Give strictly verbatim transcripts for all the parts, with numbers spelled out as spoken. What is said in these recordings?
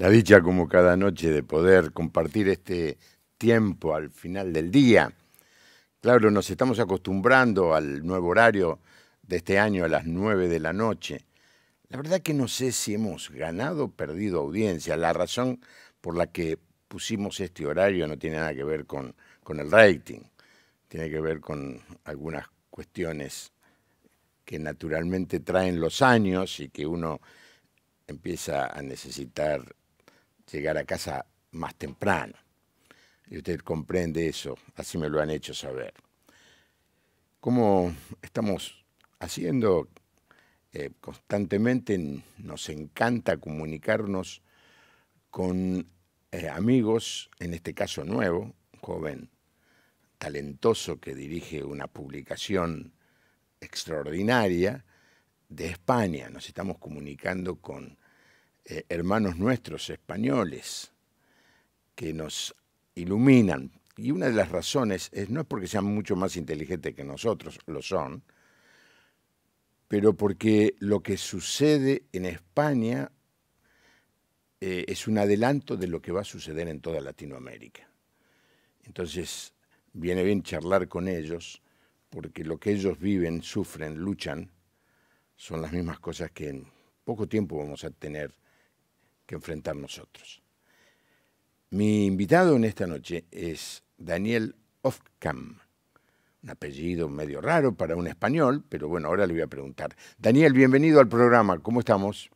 La dicha como cada noche de poder compartir este tiempo al final del día. Claro, nos estamos acostumbrando al nuevo horario de este año a las nueve de la noche. La verdad que no sé si hemos ganado o perdido audiencia. La razón por la que pusimos este horario no tiene nada que ver con, con el rating. Tiene que ver con algunas cuestiones que naturalmente traen los años y que uno empieza a necesitar llegar a casa más temprano. Y usted comprende eso, así me lo han hecho saber. Como estamos haciendo eh, constantemente, nos encanta comunicarnos con eh, amigos, en este caso nuevo, un joven talentoso que dirige una publicación extraordinaria de España. Nos estamos comunicando con eh, hermanos nuestros españoles que nos iluminan. Y una de las razones es, no es porque sean mucho más inteligentes que nosotros, lo son, pero porque lo que sucede en España eh, es un adelanto de lo que va a suceder en toda Latinoamérica. Entonces, viene bien charlar con ellos, porque lo que ellos viven, sufren, luchan, son las mismas cosas que en poco tiempo vamos a tener que enfrentar nosotros. Mi invitado en esta noche es Daniel Ofcam, un apellido medio raro para un español, pero bueno, ahora le voy a preguntar. Daniel, bienvenido al programa, ¿cómo estamos?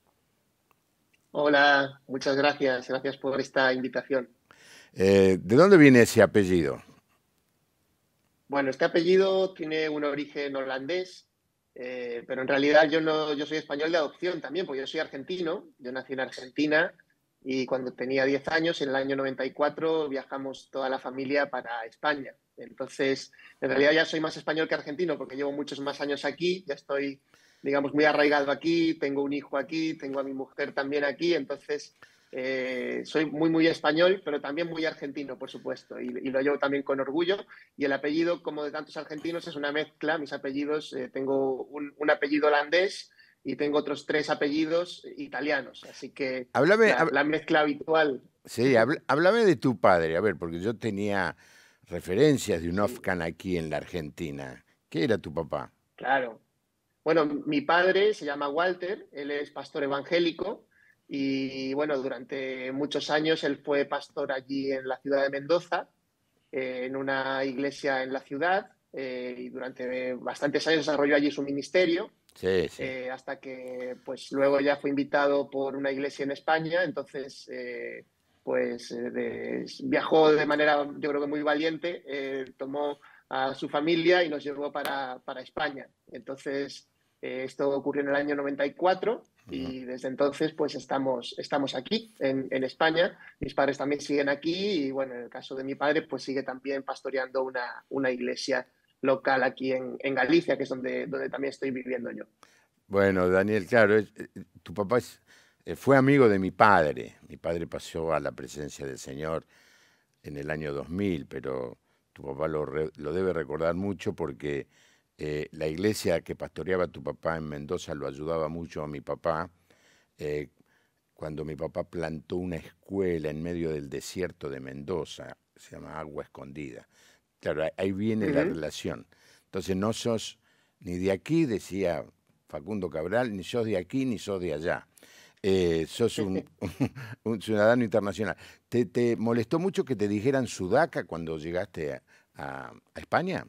Hola, muchas gracias. Gracias por esta invitación. Eh, ¿de dónde viene ese apellido? Bueno, este apellido tiene un origen holandés, eh, pero en realidad yo no, yo soy español de adopción también, porque yo soy argentino. Yo nací en Argentina y cuando tenía diez años, en el año noventa y cuatro, viajamos toda la familia para España. Entonces, en realidad ya soy más español que argentino porque llevo muchos más años aquí, ya estoy, digamos, muy arraigado aquí, tengo un hijo aquí, tengo a mi mujer también aquí, entonces eh, soy muy, muy español, pero también muy argentino, por supuesto, y, y lo llevo también con orgullo. Y el apellido, como de tantos argentinos, es una mezcla. Mis apellidos, eh, tengo un, un apellido holandés y tengo otros tres apellidos italianos. Así que Háblame, la, hab- la mezcla habitual. sí, habl- háblame de tu padre, a ver, porque yo tenía referencias de un Sí, Ofcan aquí en la Argentina. ¿Qué era tu papá? claro. Bueno, mi padre se llama Walter, él es pastor evangélico y bueno, durante muchos años él fue pastor allí en la ciudad de Mendoza, eh, en una iglesia en la ciudad, eh, y durante bastantes años desarrolló allí su ministerio. Sí, sí. Eh, hasta que pues luego ya fue invitado por una iglesia en España, entonces eh, pues eh, de- viajó de manera yo creo que muy valiente, eh, tomó a su familia y nos llevó para, para España. Entonces eh, esto ocurrió en el año noventa y cuatro Ujú. y desde entonces pues estamos, estamos aquí en, en España. Mis padres también siguen aquí y bueno, en el caso de mi padre pues sigue también pastoreando una, una iglesia local aquí en, en Galicia, que es donde, donde también estoy viviendo yo. Bueno, Daniel, claro, es- eh, tu papá es- eh, fue amigo de mi padre. Mi padre pasó a la presencia del Señor en el año dos mil, pero tu papá lo, re- lo debe recordar mucho porque eh, la iglesia que pastoreaba tu papá en Mendoza lo ayudaba mucho a mi papá. eh, Cuando mi papá plantó una escuela en medio del desierto de Mendoza, se llama Agua Escondida. Claro, ahí ahí viene la Ujú. relación. Entonces no sos ni de aquí, decía Facundo Cabral, ni sos de aquí ni sos de allá. Eh, sos un, un ciudadano internacional. ¿Te, te molestó mucho que te dijeran sudaca cuando llegaste a, a- a España?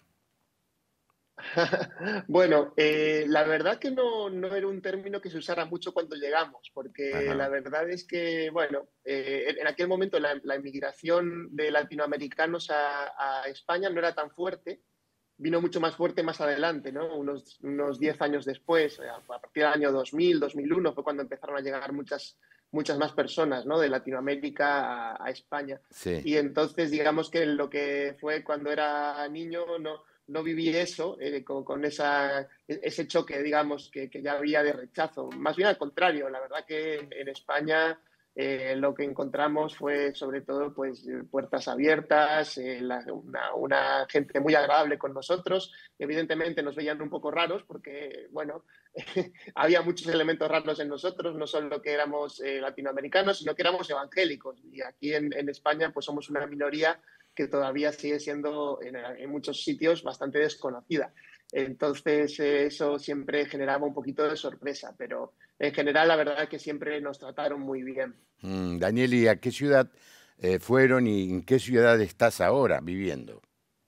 Bueno, eh, la verdad que no, no era un término que se usara mucho cuando llegamos, porque la Ajá, verdad es que, bueno, eh, en en aquel momento la, la inmigración de latinoamericanos a, a España no era tan fuerte, vino mucho más fuerte más adelante, ¿no? Unos, unos diez años después, a a partir del año dos mil, dos mil uno, fue cuando empezaron a llegar muchas, muchas más personas, ¿no? De Latinoamérica a, a España. sí. Y entonces, digamos que lo que fue cuando era niño, no, no viví eso, eh, con, con esa, ese choque, digamos, que, que, ya había de rechazo. Más bien al contrario, la verdad que en, en España eh, lo que encontramos fue sobre todo pues puertas abiertas, eh, la, una, una, gente muy agradable con nosotros. Evidentemente nos veían un poco raros porque, bueno, había muchos elementos raros en nosotros, no solo que éramos eh, latinoamericanos, sino que éramos evangélicos. Y aquí en, en España pues somos una minoría que todavía sigue siendo en, en muchos sitios bastante desconocida. Entonces, eh, eso siempre generaba un poquito de sorpresa, pero en general la verdad es que siempre nos trataron muy bien. Mm, Daniel, ¿y a qué ciudad eh, fueron y en qué ciudad estás ahora viviendo?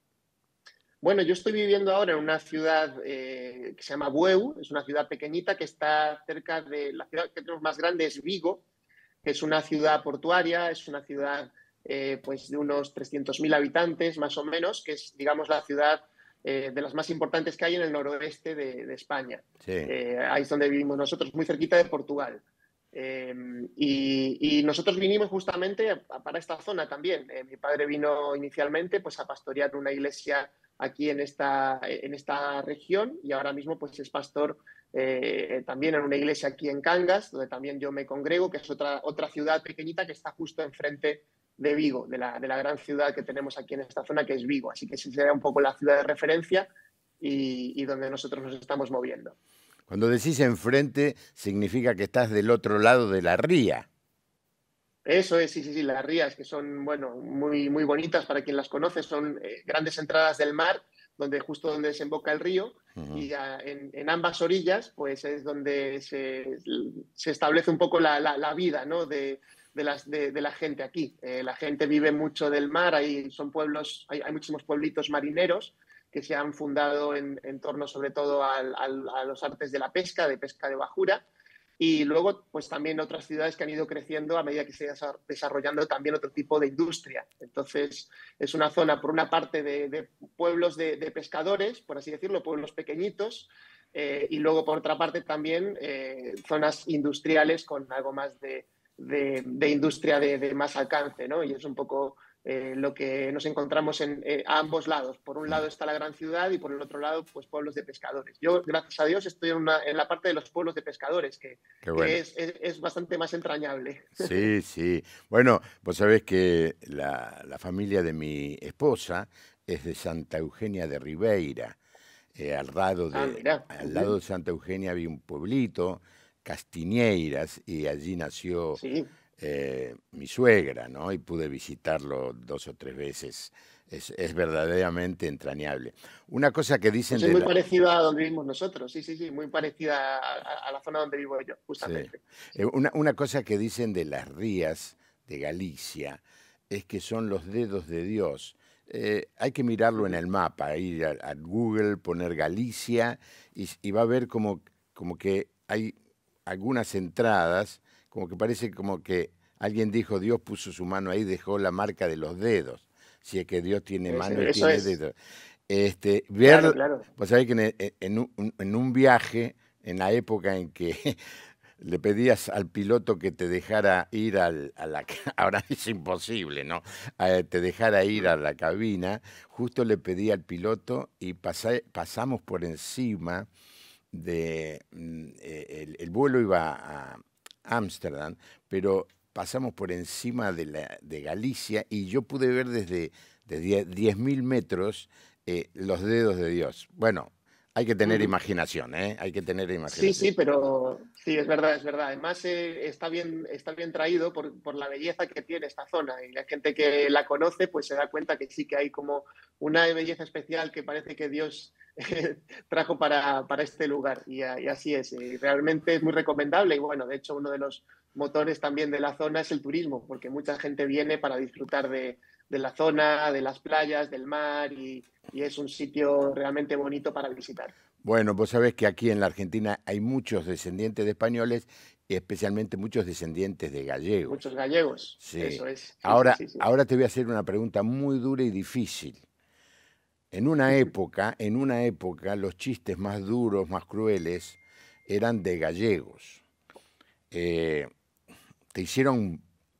Bueno, yo estoy viviendo ahora en una ciudad eh, que se llama Bueu, es una ciudad pequeñita que está cerca de la ciudad que tenemos más grande, es Vigo, que es una ciudad portuaria, es una ciudad eh, pues de unos trescientos mil habitantes más o menos, que es, digamos, la ciudad eh, de las más importantes que hay en el noroeste de, de España. Sí. Eh, ahí es donde vivimos nosotros, muy cerquita de Portugal. Eh, y, y, nosotros vinimos justamente para esta zona también. Eh, mi padre vino inicialmente pues, a pastorear una iglesia aquí en esta, en esta región y ahora mismo pues, es pastor eh, también en una iglesia aquí en Cangas, donde también yo me congrego, que es otra, otra ciudad pequeñita que está justo enfrente de Vigo, de la, de la gran ciudad que tenemos aquí en esta zona, que es Vigo. Así que esa será un poco la ciudad de referencia y, y donde nosotros nos estamos moviendo. Cuando decís enfrente, significa que estás del otro lado de la ría. Eso es, sí, sí, sí, las rías, que son, bueno, muy, muy bonitas para quien las conoce, son eh, grandes entradas del mar, donde justo donde desemboca el río, uh-huh. y a, en, en ambas orillas, pues es donde se, se establece un poco la, la, la vida, ¿no? de, de, las, de, de la gente aquí. Eh, la gente vive mucho del mar, hay, son pueblos, hay, hay muchísimos pueblitos marineros que se han fundado en, en torno sobre todo al, al, a los artes de la pesca, de pesca de bajura. Y luego, pues también otras ciudades que han ido creciendo a medida que se ha desarrollando también otro tipo de industria. Entonces, es una zona, por una parte, de, de pueblos de, de pescadores, por así decirlo, pueblos pequeñitos, eh, y luego, por otra parte, también eh, zonas industriales con algo más de, de, de industria de, de más alcance, ¿no? Y es un poco eh, lo que nos encontramos en, eh, a ambos lados. Por un lado está la gran ciudad y por el otro lado, pues pueblos de pescadores. Yo, gracias a Dios, estoy en, una, en la parte de los pueblos de pescadores, que, bueno. que es, es, es bastante más entrañable. Sí, sí. Bueno, vos sabés que la, la familia de mi esposa es de Santa Eugenia de Ribeira. Eh, al, lado de, ah, mira. al lado de Santa Eugenia había un pueblito, Castiñeiras, y allí nació sí. eh, mi suegra, ¿no? Y pude visitarlo dos o tres veces. Es, es verdaderamente entrañable. Una cosa que dicen... Pues es de muy la... parecida a donde vivimos nosotros, sí, sí, sí, muy parecida a, a la zona donde vivo yo, justamente. Sí. Eh, una, una cosa que dicen de las rías de Galicia es que son los dedos de Dios. Eh, hay que mirarlo en el mapa, ir a, a Google, poner Galicia y, y va a ver como, como que hay algunas entradas, como que parece como que alguien dijo Dios puso su mano ahí, dejó la marca de los dedos, si es que Dios tiene Eso, mano y eso tiene es. dedos. Este, ver, claro, claro. Vos sabés que en, en, un, en un viaje, en la época en que le pedías al piloto que te dejara ir al, a la... Ahora es imposible, ¿no? Eh, te dejara ir a la cabina. Justo le pedí al piloto y pasé, pasamos por encima de... Eh, el, el vuelo iba a Ámsterdam, pero pasamos por encima de, la, de Galicia y yo pude ver desde, desde diez mil metros eh, los dedos de Dios. Bueno, hay que tener uh-huh. imaginación, ¿eh? Hay que tener imaginación. Sí, sí, pero sí, es verdad, es verdad. Además, eh, está bien, está bien traído por, por la belleza que tiene esta zona. Y la gente que la conoce, pues se da cuenta que sí que hay como una belleza especial que parece que Dios eh, trajo para, para este lugar. Y, y así es. Y realmente es muy recomendable. Y bueno, de hecho, uno de los motores también de la zona es el turismo, porque mucha gente viene para disfrutar de, de la zona, de las playas, del mar, y, y es un sitio realmente bonito para visitar. Bueno, vos sabés que aquí en la Argentina hay muchos descendientes de españoles y especialmente muchos descendientes de gallegos. Muchos gallegos, sí. Eso es. Sí, ahora, sí, sí, sí. ahora te voy a hacer una pregunta muy dura y difícil. En una época, en una época, los chistes más duros, más crueles, eran de gallegos. Eh, te hicieron...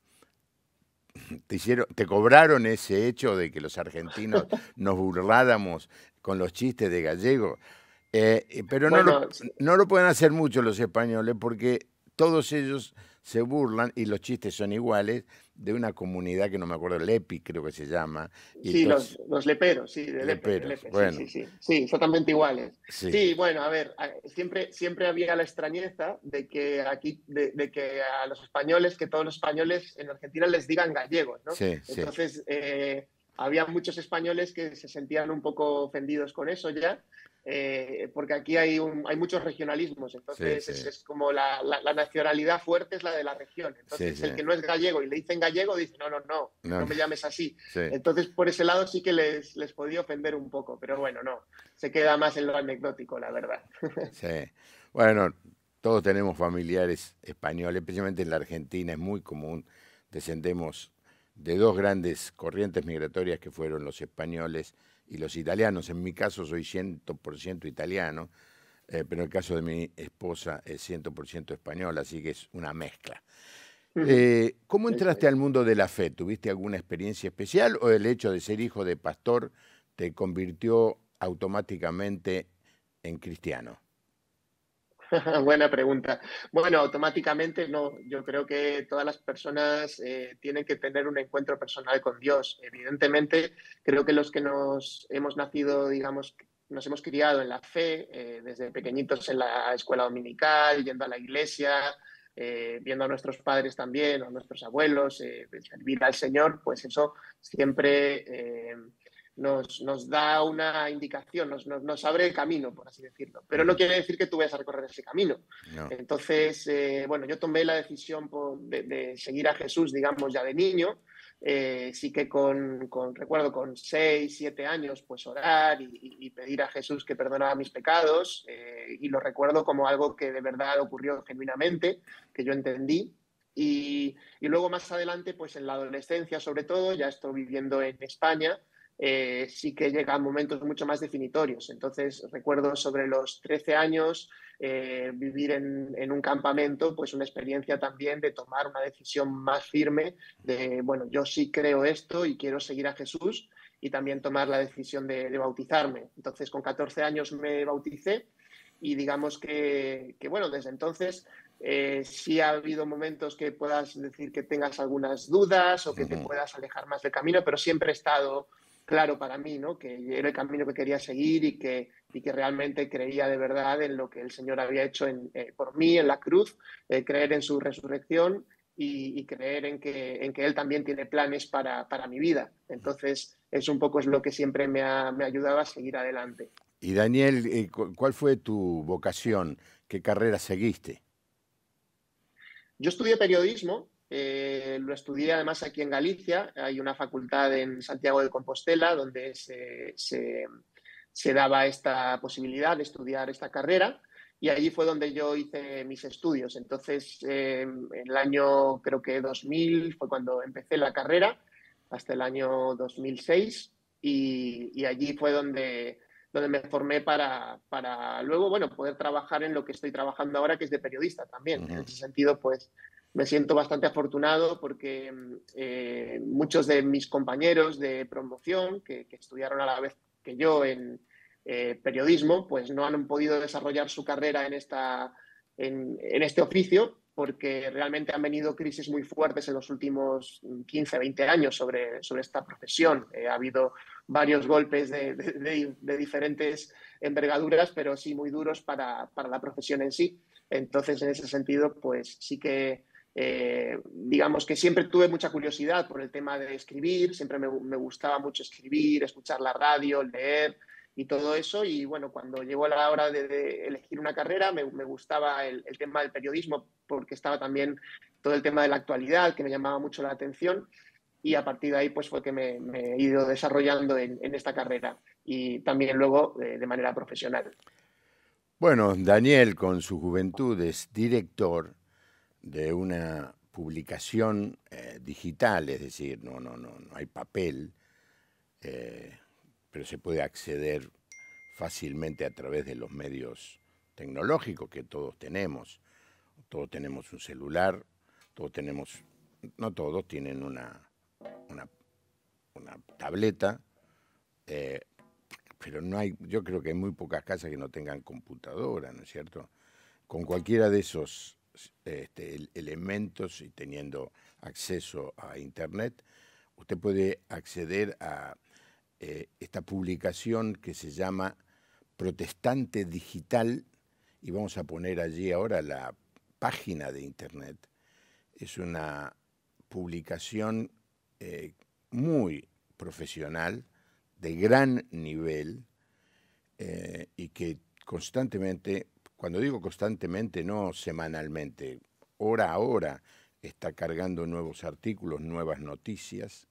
Te, hicieron, te cobraron ese hecho de que los argentinos nos burláramos con los chistes de gallegos. Eh, pero bueno, no, lo, no lo pueden hacer mucho los españoles porque todos ellos se burlan, y los chistes son iguales, de una comunidad que no me acuerdo, Lepi creo que se llama. Y Sí, entonces, los, los leperos, sí, de Lepe, de leperos, Lepe, sí, sí, bueno, sí, sí, exactamente iguales. sí, Sí, bueno, a ver, a- siempre, siempre había la extrañeza de que aquí, de, de que a los españoles, que todos los españoles en Argentina les digan gallegos, ¿no? sí, sí, Entonces, eh, había muchos españoles que se sentían un poco ofendidos con eso ya, eh, porque aquí hay, un, hay muchos regionalismos, sí, entonces sí, es, es como la, la, la nacionalidad fuerte es la de la región. sí, Entonces, sí, el que no es gallego y le dicen gallego dice, no, no, no, no, no no, me llames así. sí. Entonces, por ese lado sí que les, les podía ofender un poco, pero bueno, no, se queda más en lo anecdótico, la verdad. Sí. Bueno, todos tenemos familiares españoles, especialmente en la Argentina es muy común. Descendemos de dos grandes corrientes migratorias que fueron los españoles y los italianos. En mi caso soy cien por ciento italiano, eh, pero en el caso de mi esposa es cien por ciento español, así que es una mezcla. Eh, ¿cómo Eso entraste al es. mundo de la fe? ¿Tuviste alguna experiencia especial o el hecho de ser hijo de pastor te convirtió automáticamente en cristiano? Buena pregunta. Bueno, automáticamente no. Yo creo que todas las personas eh, tienen que tener un encuentro personal con Dios. Evidentemente, creo que los que nos hemos nacido, digamos, nos hemos criado en la fe, eh, desde pequeñitos en la escuela dominical, yendo a la iglesia, eh, viendo a nuestros padres también, o a nuestros abuelos, eh, servir al Señor, pues eso siempre... eh, nos, nos, da una indicación, nos, nos, nos, abre el camino, por así decirlo. Pero no Ujú. quiere decir que tú vayas a recorrer ese camino. No. Entonces, eh, bueno, yo tomé la decisión por, de, de, seguir a Jesús, digamos, ya de niño. Eh, sí que con, con, recuerdo, con seis, siete años, pues orar y, y pedir a Jesús que perdonara mis pecados. Eh, y lo recuerdo como algo que de verdad ocurrió genuinamente, que yo entendí. Y, y luego más adelante, pues en la adolescencia sobre todo, ya estoy viviendo en España, eh, sí que llegan momentos mucho más definitorios. Entonces, recuerdo sobre los trece años, eh, vivir en, en, un campamento, pues una experiencia también de tomar una decisión más firme de, bueno, yo sí creo esto y quiero seguir a Jesús, y también tomar la decisión de, de bautizarme. Entonces, con catorce años me bauticé y digamos que, que bueno, desde entonces... Eh, sí ha habido momentos que puedas decir que tengas algunas dudas o que te Ujú. puedas alejar más del camino, pero siempre he estado claro para mí, ¿no? Que era el camino que quería seguir y que, y que realmente creía de verdad en lo que el Señor había hecho en, eh, por mí en la cruz, eh, creer en su resurrección y, y creer en que, en que Él también tiene planes para, para mi vida. Entonces, eso un poco es lo que siempre me ha, me ha ayudado a seguir adelante. Y Daniel, eh, cu- ¿cuál fue tu vocación? ¿Qué carrera seguiste? Yo estudié periodismo, eh, lo estudié además aquí en Galicia, hay una facultad en Santiago de Compostela donde se, se, se daba esta posibilidad de estudiar esta carrera y allí fue donde yo hice mis estudios. Entonces, eh, en el año creo que dos mil fue cuando empecé la carrera, hasta el año dos mil seis y, y allí fue donde donde me formé para, para luego, bueno, poder trabajar en lo que estoy trabajando ahora, que es de periodista también. En Ujú. ese sentido, pues me siento bastante afortunado porque eh, muchos de mis compañeros de promoción que, que, estudiaron a la vez que yo en eh, periodismo, pues no han podido desarrollar su carrera en, esta, en, en este oficio porque realmente han venido crisis muy fuertes en los últimos quince, veinte años sobre, sobre esta profesión. Eh, ha habido varios golpes de, de, de, de, diferentes envergaduras, pero sí muy duros para, para, la profesión en sí. Entonces, en ese sentido, pues sí que, eh, digamos que siempre tuve mucha curiosidad por el tema de escribir, siempre me, me gustaba mucho escribir, escuchar la radio, leer y todo eso. Y bueno, cuando llegó la hora de, de elegir una carrera, me, me gustaba el, el tema del periodismo porque estaba también todo el tema de la actualidad, que me llamaba mucho la atención. Y a partir de ahí pues fue que me, me he ido desarrollando en, en, esta carrera y también luego eh, de manera profesional. Bueno, Daniel con su juventud es director de una publicación eh, digital, es decir, no, no, no, no hay papel, eh, pero se puede acceder fácilmente a través de los medios tecnológicos que todos tenemos. Todos tenemos un celular, todos tenemos, no todos tienen una, una, una tableta, eh, pero no hay, yo creo que hay muy pocas casas que no tengan computadora, ¿no es cierto? Con cualquiera de esos este, elementos y teniendo acceso a Internet, usted puede acceder a eh, esta publicación que se llama Protestante Digital, y vamos a poner allí ahora la página de Internet. Es una publicación eh, muy profesional, de gran nivel, eh, y que constantemente, cuando digo constantemente, no semanalmente, hora a hora, está cargando nuevos artículos, nuevas noticias,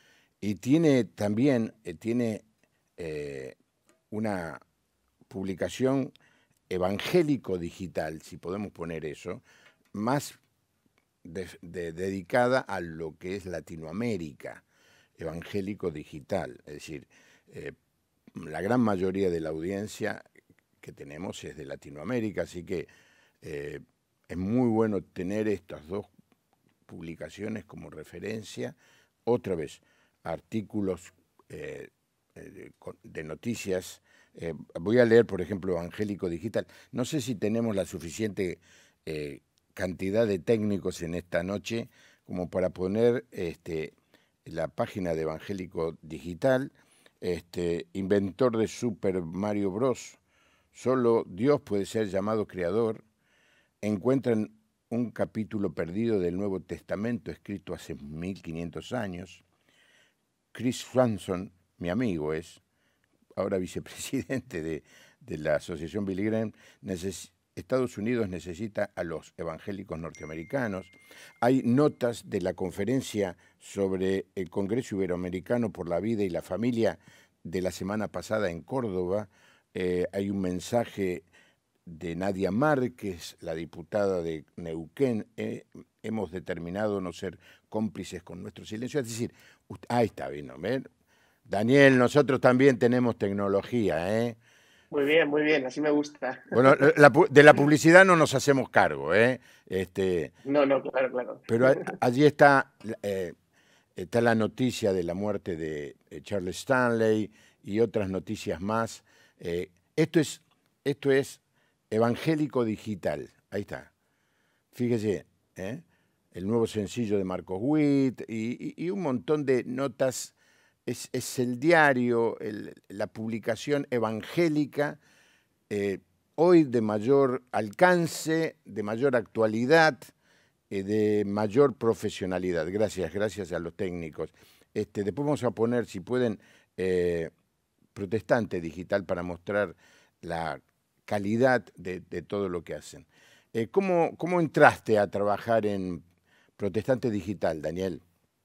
y tiene también eh, tiene, eh, una publicación evangélico digital, si podemos poner eso, más de, de, dedicada a lo que es Latinoamérica, evangélico digital, es decir, eh, la gran mayoría de la audiencia que tenemos es de Latinoamérica, así que eh, es muy bueno tener estas dos publicaciones como referencia. Otra vez, artículos eh, de, de noticias. Eh, voy a leer, por ejemplo, Evangélico Digital. No sé si tenemos la suficiente eh, cantidad de técnicos en esta noche como para poner este, la página de Evangélico Digital. Este, inventor de Super Mario Bros. Solo Dios puede ser llamado creador. Encuentran un capítulo perdido del Nuevo Testamento escrito hace mil quinientos años. Chris Swanson, mi amigo es, ahora vicepresidente de, de la Asociación Billy Graham, Estados Unidos necesita a los evangélicos norteamericanos. Hay notas de la conferencia sobre el Congreso Iberoamericano por la Vida y la Familia de la semana pasada en Córdoba. Eh, hay un mensaje de Nadia Márquez, la diputada de Neuquén. Eh, hemos determinado no ser cómplices con nuestro silencio. Es decir, usted, ahí está, vino, ¿ven? Daniel, nosotros también tenemos tecnología, ¿eh? Muy bien, muy bien, así me gusta. Bueno, la, de la publicidad no nos hacemos cargo, ¿eh? Este, no, no, claro, claro. Pero a, allí está, eh, está la noticia de la muerte de Charles Stanley y otras noticias más. Eh, esto es, esto es Evangélico Digital, ahí está. Fíjese, ¿eh? El nuevo sencillo de Marcos Witt y, y, y un montón de notas. Es, es el diario, el, la publicación evangélica, eh, hoy de mayor alcance, de mayor actualidad, eh, de mayor profesionalidad. Gracias, gracias a los técnicos. Este, después vamos a poner, si pueden, eh, Protestante Digital para mostrar la calidad de, de todo lo que hacen. Eh, ¿cómo, ¿Cómo entraste a trabajar en Protestante Digital, Daniel?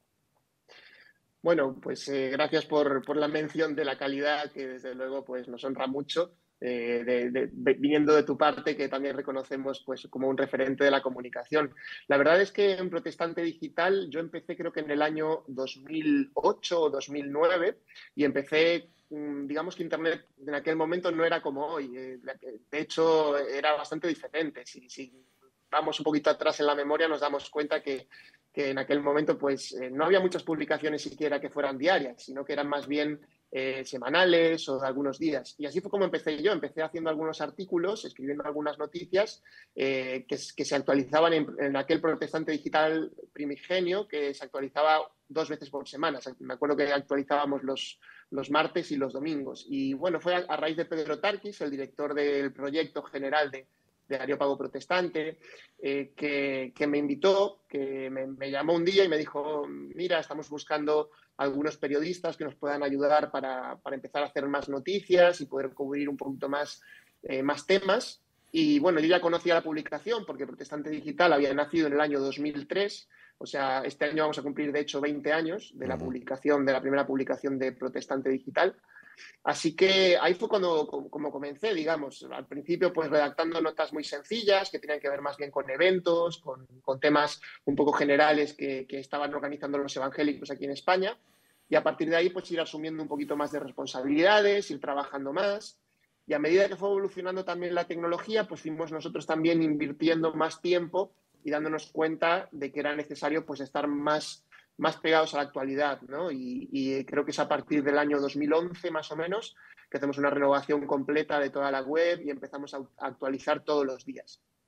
Bueno, pues eh, gracias por, por la mención de la calidad, que desde luego pues, nos honra mucho, eh, de, de, de, viniendo de tu parte, que también reconocemos pues, como un referente de la comunicación. La verdad es que en Protestante Digital yo empecé creo que en el año dos mil ocho o dos mil nueve y empecé, digamos que Internet en aquel momento no era como hoy. Eh, de hecho, era bastante diferente. Si, si vamos un poquito atrás en la memoria, nos damos cuenta que que en aquel momento pues eh, no había muchas publicaciones siquiera que fueran diarias, sino que eran más bien eh, semanales o de algunos días. Y así fue como empecé yo. Empecé haciendo algunos artículos, escribiendo algunas noticias eh, que, que se actualizaban en, en aquel Protestante Digital primigenio, que se actualizaba dos veces por semana. O sea, me acuerdo que actualizábamos los, los martes y los domingos. Y bueno, fue a, a raíz de Pedro Tarquis, el director del proyecto general de de Areópago Protestante, eh, que, que, me invitó, que me, me, llamó un día y me dijo, mira, estamos buscando algunos periodistas que nos puedan ayudar para, para empezar a hacer más noticias y poder cubrir un poquito más, eh, más temas. Y bueno, yo ya conocía la publicación porque Protestante Digital había nacido en el año dos mil tres, o sea, este año vamos a cumplir de hecho veinte años de la publicación, de la primera publicación de Protestante Digital. Así que ahí fue cuando como comencé, digamos, al principio pues redactando notas muy sencillas que tenían que ver más bien con eventos, con, con temas un poco generales que, que estaban organizando los evangélicos aquí en España, y a partir de ahí pues ir asumiendo un poquito más de responsabilidades, ir trabajando más, y a medida que fue evolucionando también la tecnología, pues fuimos nosotros también invirtiendo más tiempo y dándonos cuenta de que era necesario pues estar más más pegados a la actualidad, ¿no? Y, y creo que es a partir del año dos mil once, más o menos, que hacemos una renovación completa de toda la web y empezamos a actualizar todos los días.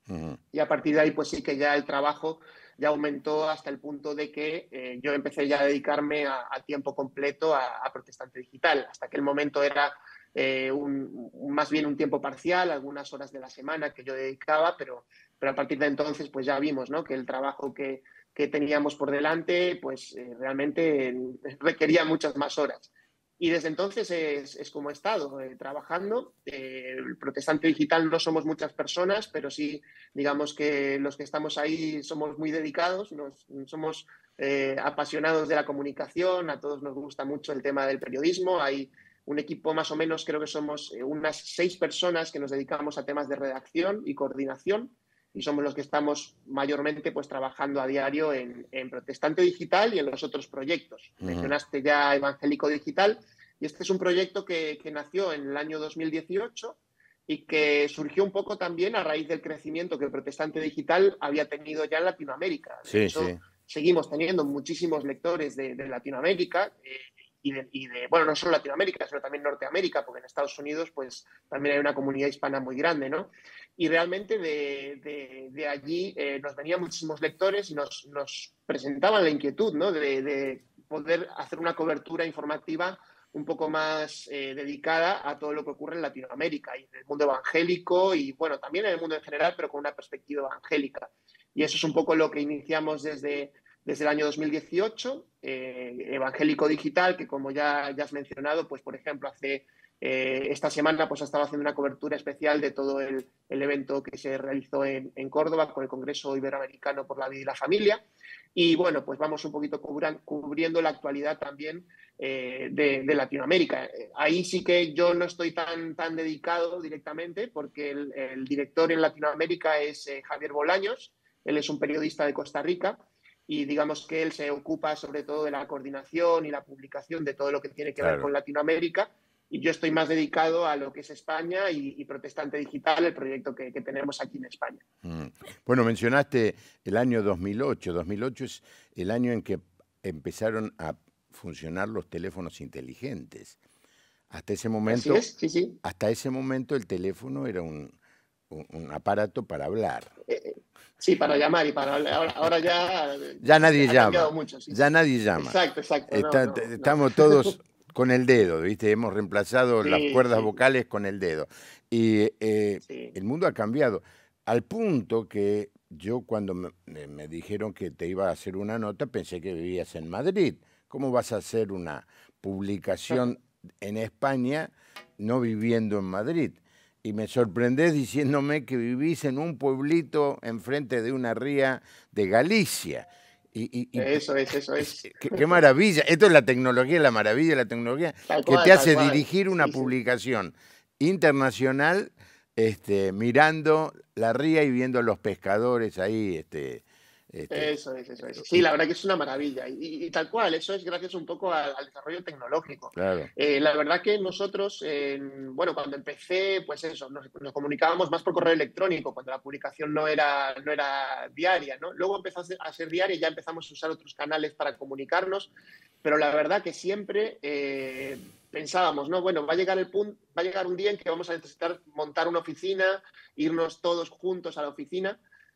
Ujú. Y a partir de ahí, pues sí que ya el trabajo ya aumentó hasta el punto de que eh, yo empecé ya a dedicarme a, a tiempo completo a, a Protestante Digital. Hasta aquel momento era eh, un, un, más bien un tiempo parcial, algunas horas de la semana que yo dedicaba, pero, pero a partir de entonces pues ya vimos, ¿no?, que el trabajo que, que teníamos por delante pues eh, realmente requería muchas más horas. Y desde entonces es, es como he estado eh, trabajando. Eh, el Protestante Digital no somos muchas personas, pero sí, digamos que los que estamos ahí somos muy dedicados, nos, somos eh, apasionados de la comunicación, a todos nos gusta mucho el tema del periodismo. Hay un equipo más o menos, creo que somos eh, unas seis personas que nos dedicamos a temas de redacción y coordinación, y somos los que estamos mayormente pues trabajando a diario en, en Protestante Digital y en los otros proyectos. Ujú. Mencionaste ya Evangélico Digital, y este es un proyecto que, que nació en el año dos mil dieciocho y que surgió un poco también a raíz del crecimiento que Protestante Digital había tenido ya en Latinoamérica. De Sí, hecho, sí. seguimos teniendo muchísimos lectores de, de Latinoamérica, eh, y, de, y de, bueno, no solo Latinoamérica, sino también Norteamérica, porque en Estados Unidos pues también hay una comunidad hispana muy grande, ¿no? Y realmente de, de, de allí eh, nos venían muchísimos lectores y nos, nos presentaban la inquietud, ¿no?, de, de poder hacer una cobertura informativa un poco más eh, dedicada a todo lo que ocurre en Latinoamérica y en el mundo evangélico y, bueno, también en el mundo en general, pero con una perspectiva evangélica. Y eso es un poco lo que iniciamos desde, desde el año dos mil dieciocho, eh, Evangélico Digital, que como ya, ya has mencionado, pues por ejemplo, hace eh, esta semana pues ha estado haciendo una cobertura especial de todo el, el evento que se realizó en, en Córdoba con el Congreso Iberoamericano por la Vida y la Familia. Y bueno, pues vamos un poquito cubran, cubriendo la actualidad también eh, de, de Latinoamérica. Ahí sí que yo no estoy tan, tan dedicado directamente porque el, el director en Latinoamérica es eh, Javier Bolaños. Él es un periodista de Costa Rica y digamos que él se ocupa sobre todo de la coordinación y la publicación de todo lo que tiene que ver Claro. con Latinoamérica, y yo estoy más dedicado a lo que es España y, y Protestante Digital, el proyecto que, que tenemos aquí en España. Mm. Bueno, mencionaste el año dos mil ocho. dos mil ocho es el año en que empezaron a funcionar los teléfonos inteligentes. Hasta ese Así momento, es, sí, sí. hasta ese momento el teléfono era un, un, un aparato para hablar. Eh, sí, para llamar y para ahora, ahora ya Ya nadie ha cambiado llama, mucho, sí, ya sí. nadie llama. Exacto, exacto, no, Está- no, no. estamos todos con el dedo, ¿viste? Hemos reemplazado las Sí, cuerdas sí, vocales con el dedo. Y eh, sí. el mundo ha cambiado, al punto que yo cuando me, me dijeron que te iba a hacer una nota, pensé que vivías en Madrid. ¿Cómo vas a hacer una publicación en España no viviendo en Madrid? Y me sorprendés diciéndome que vivís en un pueblito enfrente de una ría de Galicia. Y, y- y Eso es, eso es- es. qué, qué maravilla. Esto es la tecnología, la maravilla de la tecnología, Tal que te cual, tal hace cual. dirigir una Sí, sí. publicación internacional, este, mirando la ría y viendo los pescadores ahí. Este, este, Eso es, eso es. Sí, y, la verdad que es una maravilla. Y, y- y tal cual, eso es gracias un poco al, al desarrollo tecnológico. claro. Eh, la verdad que nosotros, eh, bueno, cuando empecé, pues eso, nos, nos comunicábamos más por correo electrónico, cuando la publicación no era, no era diaria, ¿no? Luego empezó a ser, a ser diaria y ya empezamos a usar otros canales para comunicarnos, pero la verdad que siempre eh, pensábamos, ¿no? Bueno, va a llegar el punto, va a llegar un día en que vamos a necesitar montar una oficina, irnos todos juntos a la oficina.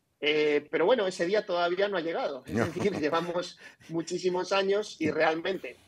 Eh, pero bueno, ese día todavía no ha llegado. Es No. decir, llevamos muchísimos años y realmente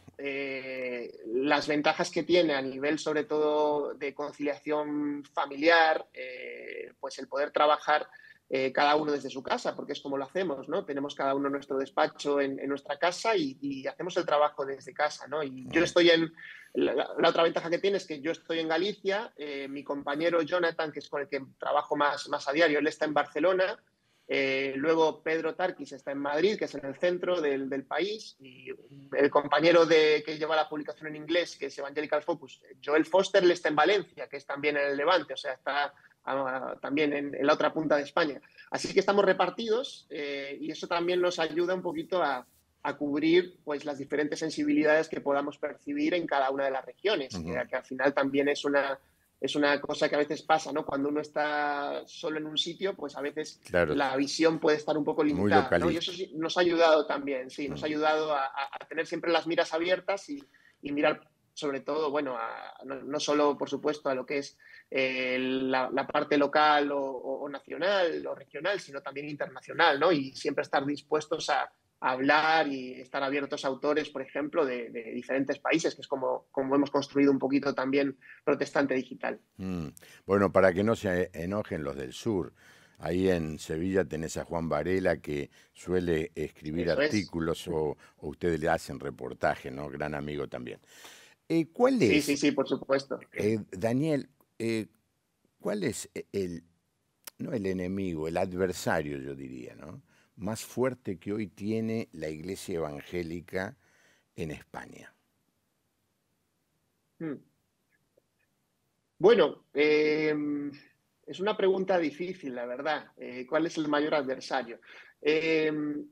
eh, las ventajas que tiene a nivel sobre todo de conciliación familiar, eh, pues el poder trabajar eh, cada uno desde su casa, porque es como lo hacemos, ¿no? Tenemos cada uno nuestro despacho en, en nuestra casa y, y, hacemos el trabajo desde casa, ¿no? Y yo estoy en... La, la otra ventaja que tiene es que yo estoy en Galicia, eh, mi compañero Jonathan, que es con el que trabajo más, más a diario, él está en Barcelona. Eh, luego Pedro Tarquis está en Madrid, que es en el centro del, del país, y el compañero de, que lleva la publicación en inglés, que es Evangelical Focus, Joel Foster, le está en Valencia, que es también en el Levante, o sea, está uh, también en, en la otra punta de España. Así que estamos repartidos eh, y eso también nos ayuda un poquito a, a cubrir pues, las diferentes sensibilidades que podamos percibir en cada una de las regiones, Uh-huh. que, que al final también es una... Es una cosa que a veces pasa, ¿no? Cuando uno está solo en un sitio, pues a veces Claro, la visión puede estar un poco muy limitada, ¿no? Y eso localista. sí, nos ha ayudado también, sí, nos ha Uh-huh. ayudado a, a tener siempre las miras abiertas y, y mirar sobre todo, bueno, a, no, no, solo, por supuesto, a lo que es eh, la, la, parte local o, o, nacional o regional, sino también internacional, ¿no? Y siempre estar dispuestos a, a hablar y estar abiertos a autores, por ejemplo, de, de diferentes países, que es como, como hemos construido un poquito también Protestante Digital. Mm. Bueno, para que no se enojen los del sur, ahí en Sevilla tenés a Juan Varela que suele escribir Eso es. artículos o, o ustedes le hacen reportaje, ¿no? Gran amigo también. Eh, ¿Cuál Sí, sí, es, sí, por supuesto. eh, Daniel, eh, cuál es el, no el enemigo, el adversario, yo diría, ¿no? Más fuerte que hoy tiene la Iglesia evangélica en España? Hmm. Bueno, eh, es una pregunta difícil, la verdad. Eh, ¿Cuál es el mayor adversario? Eh,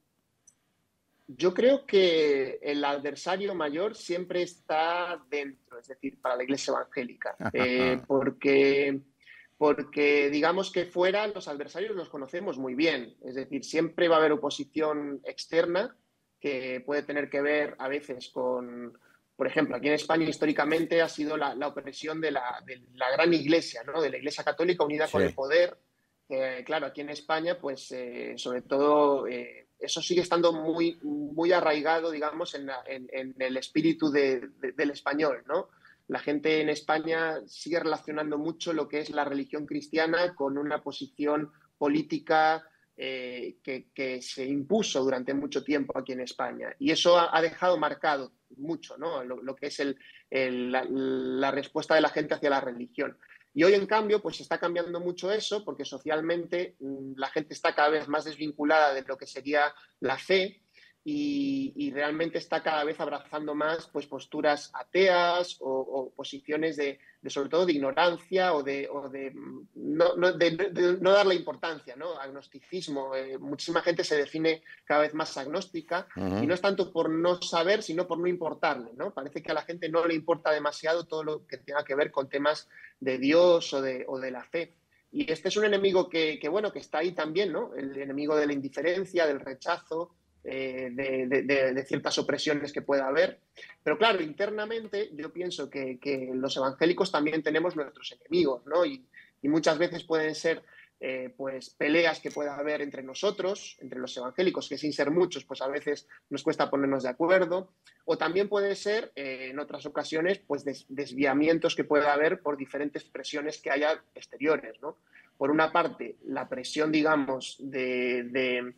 yo creo que el adversario mayor siempre está dentro, es decir, para la Iglesia evangélica, eh, porque, porque digamos que fuera los adversarios los conocemos muy bien, es decir, siempre va a haber oposición externa que puede tener que ver a veces con, por ejemplo, aquí en España históricamente ha sido la, la opresión de la, de la gran Iglesia, ¿no? De la Iglesia católica unida con el Sí. poder. Eh, claro, aquí en España, pues eh, sobre todo eh, eso sigue estando muy, muy arraigado, digamos, en, la, en, en el espíritu de, de, del español, ¿no? La gente en España sigue relacionando mucho lo que es la religión cristiana con una posición política eh, que, que, se impuso durante mucho tiempo aquí en España. Y eso ha, ha dejado marcado mucho, ¿no? Lo, lo que es el, el, la, la respuesta de la gente hacia la religión. Y hoy, en cambio, pues está cambiando mucho eso porque socialmente la gente está cada vez más desvinculada de lo que sería la fe y, y realmente está cada vez abrazando más pues, posturas ateas o, o posiciones de, de, sobre todo, de ignorancia o de, o de, no, no, de, de no darle importancia, ¿no? Agnosticismo. Eh, muchísima gente se define cada vez más agnóstica Uh-huh. y no es tanto por no saber, sino por no importarle, ¿no? Parece que a la gente no le importa demasiado todo lo que tenga que ver con temas de Dios o de, o de la fe. Y este es un enemigo que, que, bueno, que está ahí también, ¿no? El enemigo de la indiferencia, del rechazo, eh, de, de, de, de ciertas opresiones que pueda haber. Pero claro, internamente yo pienso que, que los evangélicos también tenemos nuestros enemigos, ¿no? Y, y muchas veces pueden ser eh, pues peleas que pueda haber entre nosotros, entre los evangélicos, que sin ser muchos, pues a veces nos cuesta ponernos de acuerdo, o también puede ser, eh, en otras ocasiones, pues des desviamientos que pueda haber por diferentes presiones que haya exteriores, ¿no? Por una parte, la presión, digamos, de, de,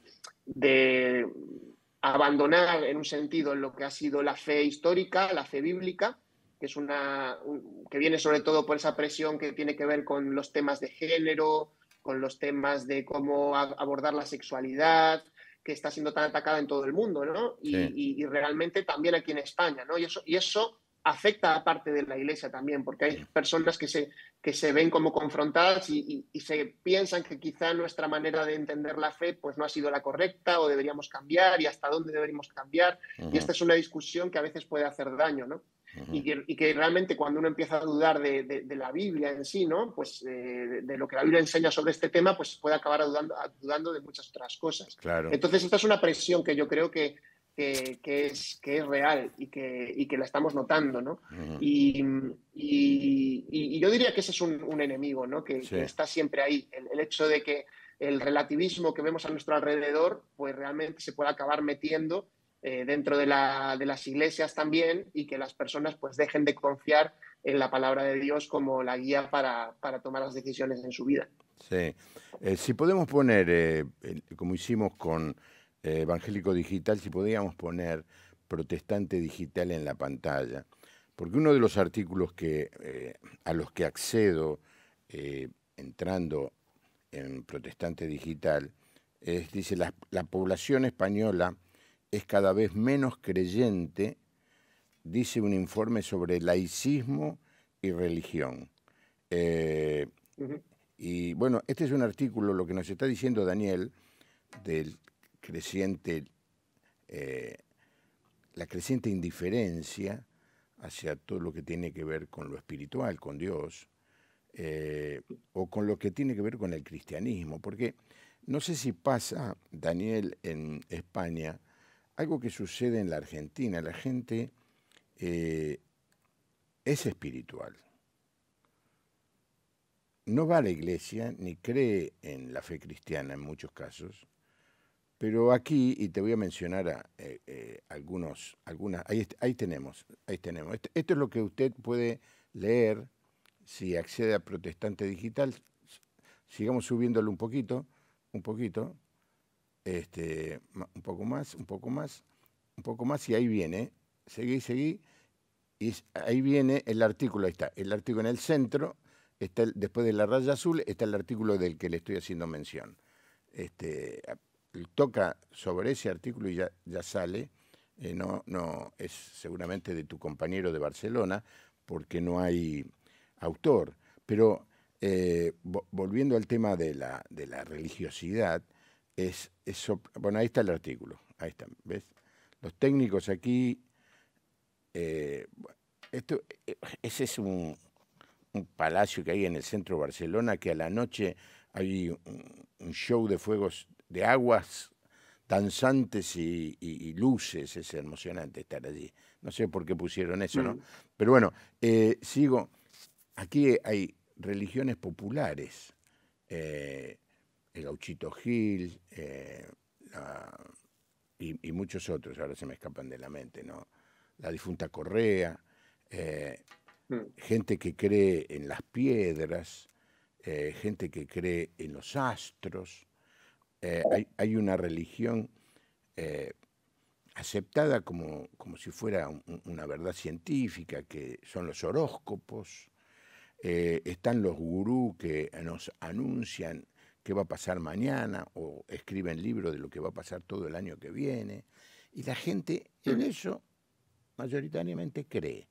de abandonar en un sentido lo que ha sido la fe histórica, la fe bíblica, que es una un, que viene sobre todo por esa presión que tiene que ver con los temas de género, con los temas de cómo abordar la sexualidad, que está siendo tan atacada en todo el mundo, ¿no? Y, Sí. y, y realmente también aquí en España, ¿no? Y eso, y eso afecta a parte de la Iglesia también, porque hay personas que se, que se ven como confrontadas y, y, y se piensan que quizá nuestra manera de entender la fe pues no ha sido la correcta o deberíamos cambiar y hasta dónde deberíamos cambiar. Uh-huh. Y esta es una discusión que a veces puede hacer daño, ¿no? Uh-huh. Y, que, y que realmente cuando uno empieza a dudar de, de, de la Biblia en sí, ¿no? Pues eh, de, de lo que la Biblia enseña sobre este tema, pues puede acabar dudando, dudando de muchas otras cosas. Claro. Entonces esta es una presión que yo creo que, que, que, es, que es real y que, y que la estamos notando, ¿no? Uh-huh. y, y, y yo diría que ese es un, un enemigo, ¿no? Que, sí. que está siempre ahí. El, el hecho de que el relativismo que vemos a nuestro alrededor, pues realmente se puede acabar metiendo eh, dentro de, la, de las iglesias también y que las personas pues dejen de confiar en la palabra de Dios como la guía para, para tomar las decisiones en su vida. Sí. Eh, si podemos poner, eh, como hicimos con eh, Evangélico Digital, si podíamos poner Protestante Digital en la pantalla, porque uno de los artículos que, eh, a los que accedo eh, entrando en Protestante Digital, es, dice, la, la población española es cada vez menos creyente, dice un informe sobre laicismo y religión. Eh, uh-huh. Y bueno, este es un artículo, lo que nos está diciendo Daniel, del creciente, eh, la creciente indiferencia hacia todo lo que tiene que ver con lo espiritual, con Dios, eh, o con lo que tiene que ver con el cristianismo. Porque no sé si pasa, Daniel, en España, algo que sucede en la Argentina. La gente eh, es espiritual. No va a la iglesia ni cree en la fe cristiana en muchos casos, pero aquí, y te voy a mencionar a, eh, eh, algunos, algunas, ahí, ahí tenemos, ahí tenemos. Esto, esto es lo que usted puede leer si accede a Protestante Digital. Sigamos subiéndolo un poquito, un poquito, este, un poco más, un poco más, un poco más, y ahí viene, seguí, seguí, y ahí viene el artículo, ahí está, el artículo en el centro, está el, después de la raya azul, está el artículo del que le estoy haciendo mención. Este, toca sobre ese artículo y ya, ya sale, eh, no, no, es seguramente de tu compañero de Barcelona, porque no hay autor, pero eh, volviendo al tema de la, de la religiosidad, es, es, bueno, ahí está el artículo, ahí está, ¿ves? Los técnicos aquí, eh, esto, ese es un, un palacio que hay en el centro de Barcelona, que a la noche hay un, un show de fuegos, de aguas danzantes y, y, y luces, es emocionante estar allí. No sé por qué pusieron eso, ¿no? Mm. Pero bueno, eh, sigo, aquí hay religiones populares, eh, el Gauchito Gil, eh, la, y, y muchos otros, ahora se me escapan de la mente, ¿no? La difunta Correa, eh, Mm. gente que cree en las piedras, eh, gente que cree en los astros. Eh, hay, hay una religión eh, aceptada como, como si fuera un, una verdad científica, que son los horóscopos. Eh, están los gurús que nos anuncian qué va a pasar mañana o escriben libros de lo que va a pasar todo el año que viene. Y la gente en eso mayoritariamente cree.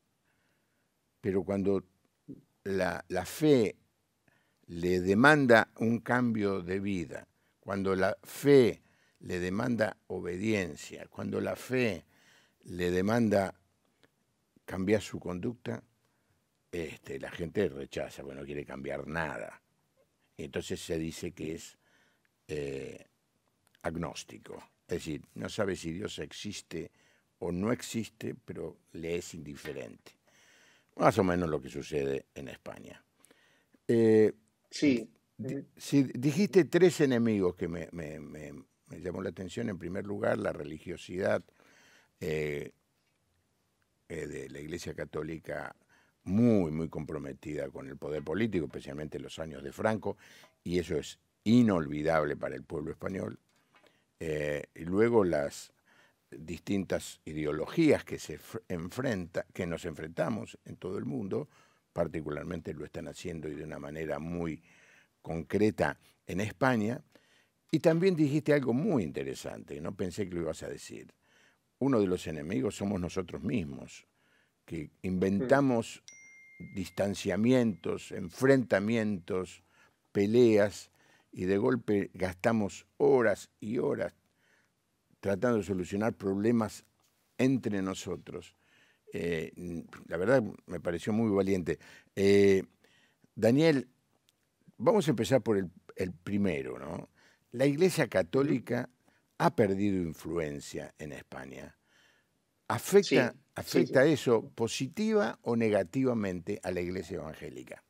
Pero cuando la, la fe le demanda un cambio de vida, cuando la fe le demanda obediencia, cuando la fe le demanda cambiar su conducta, este, la gente rechaza, porque no quiere cambiar nada. Y entonces se dice que es eh, agnóstico, es decir, no sabe si Dios existe o no existe, pero le es indiferente. Más o menos lo que sucede en España. Eh, Sí. di, si dijiste tres enemigos que me, me, me, me llamó la atención. En primer lugar, la religiosidad eh, eh, de la Iglesia Católica, muy, muy comprometida con el poder político, especialmente en los años de Franco, y eso es inolvidable para el pueblo español. Eh, y luego las distintas ideologías que, se enfrenta, que nos enfrentamos en todo el mundo, particularmente lo están haciendo y de una manera muy concreta en España. Y también dijiste algo muy interesante, no pensé que lo ibas a decir. Uno de los enemigos somos nosotros mismos, que inventamos distanciamientos, enfrentamientos, peleas, y de golpe gastamos horas y horas tratando de solucionar problemas entre nosotros. Eh, la verdad me pareció muy valiente. Eh, Daniel, vamos a empezar por el, el primero, ¿no? La Iglesia Católica ha perdido influencia en España. ¿Afecta, Sí, afecta sí, sí. eso positiva o negativamente a la Iglesia evangélica?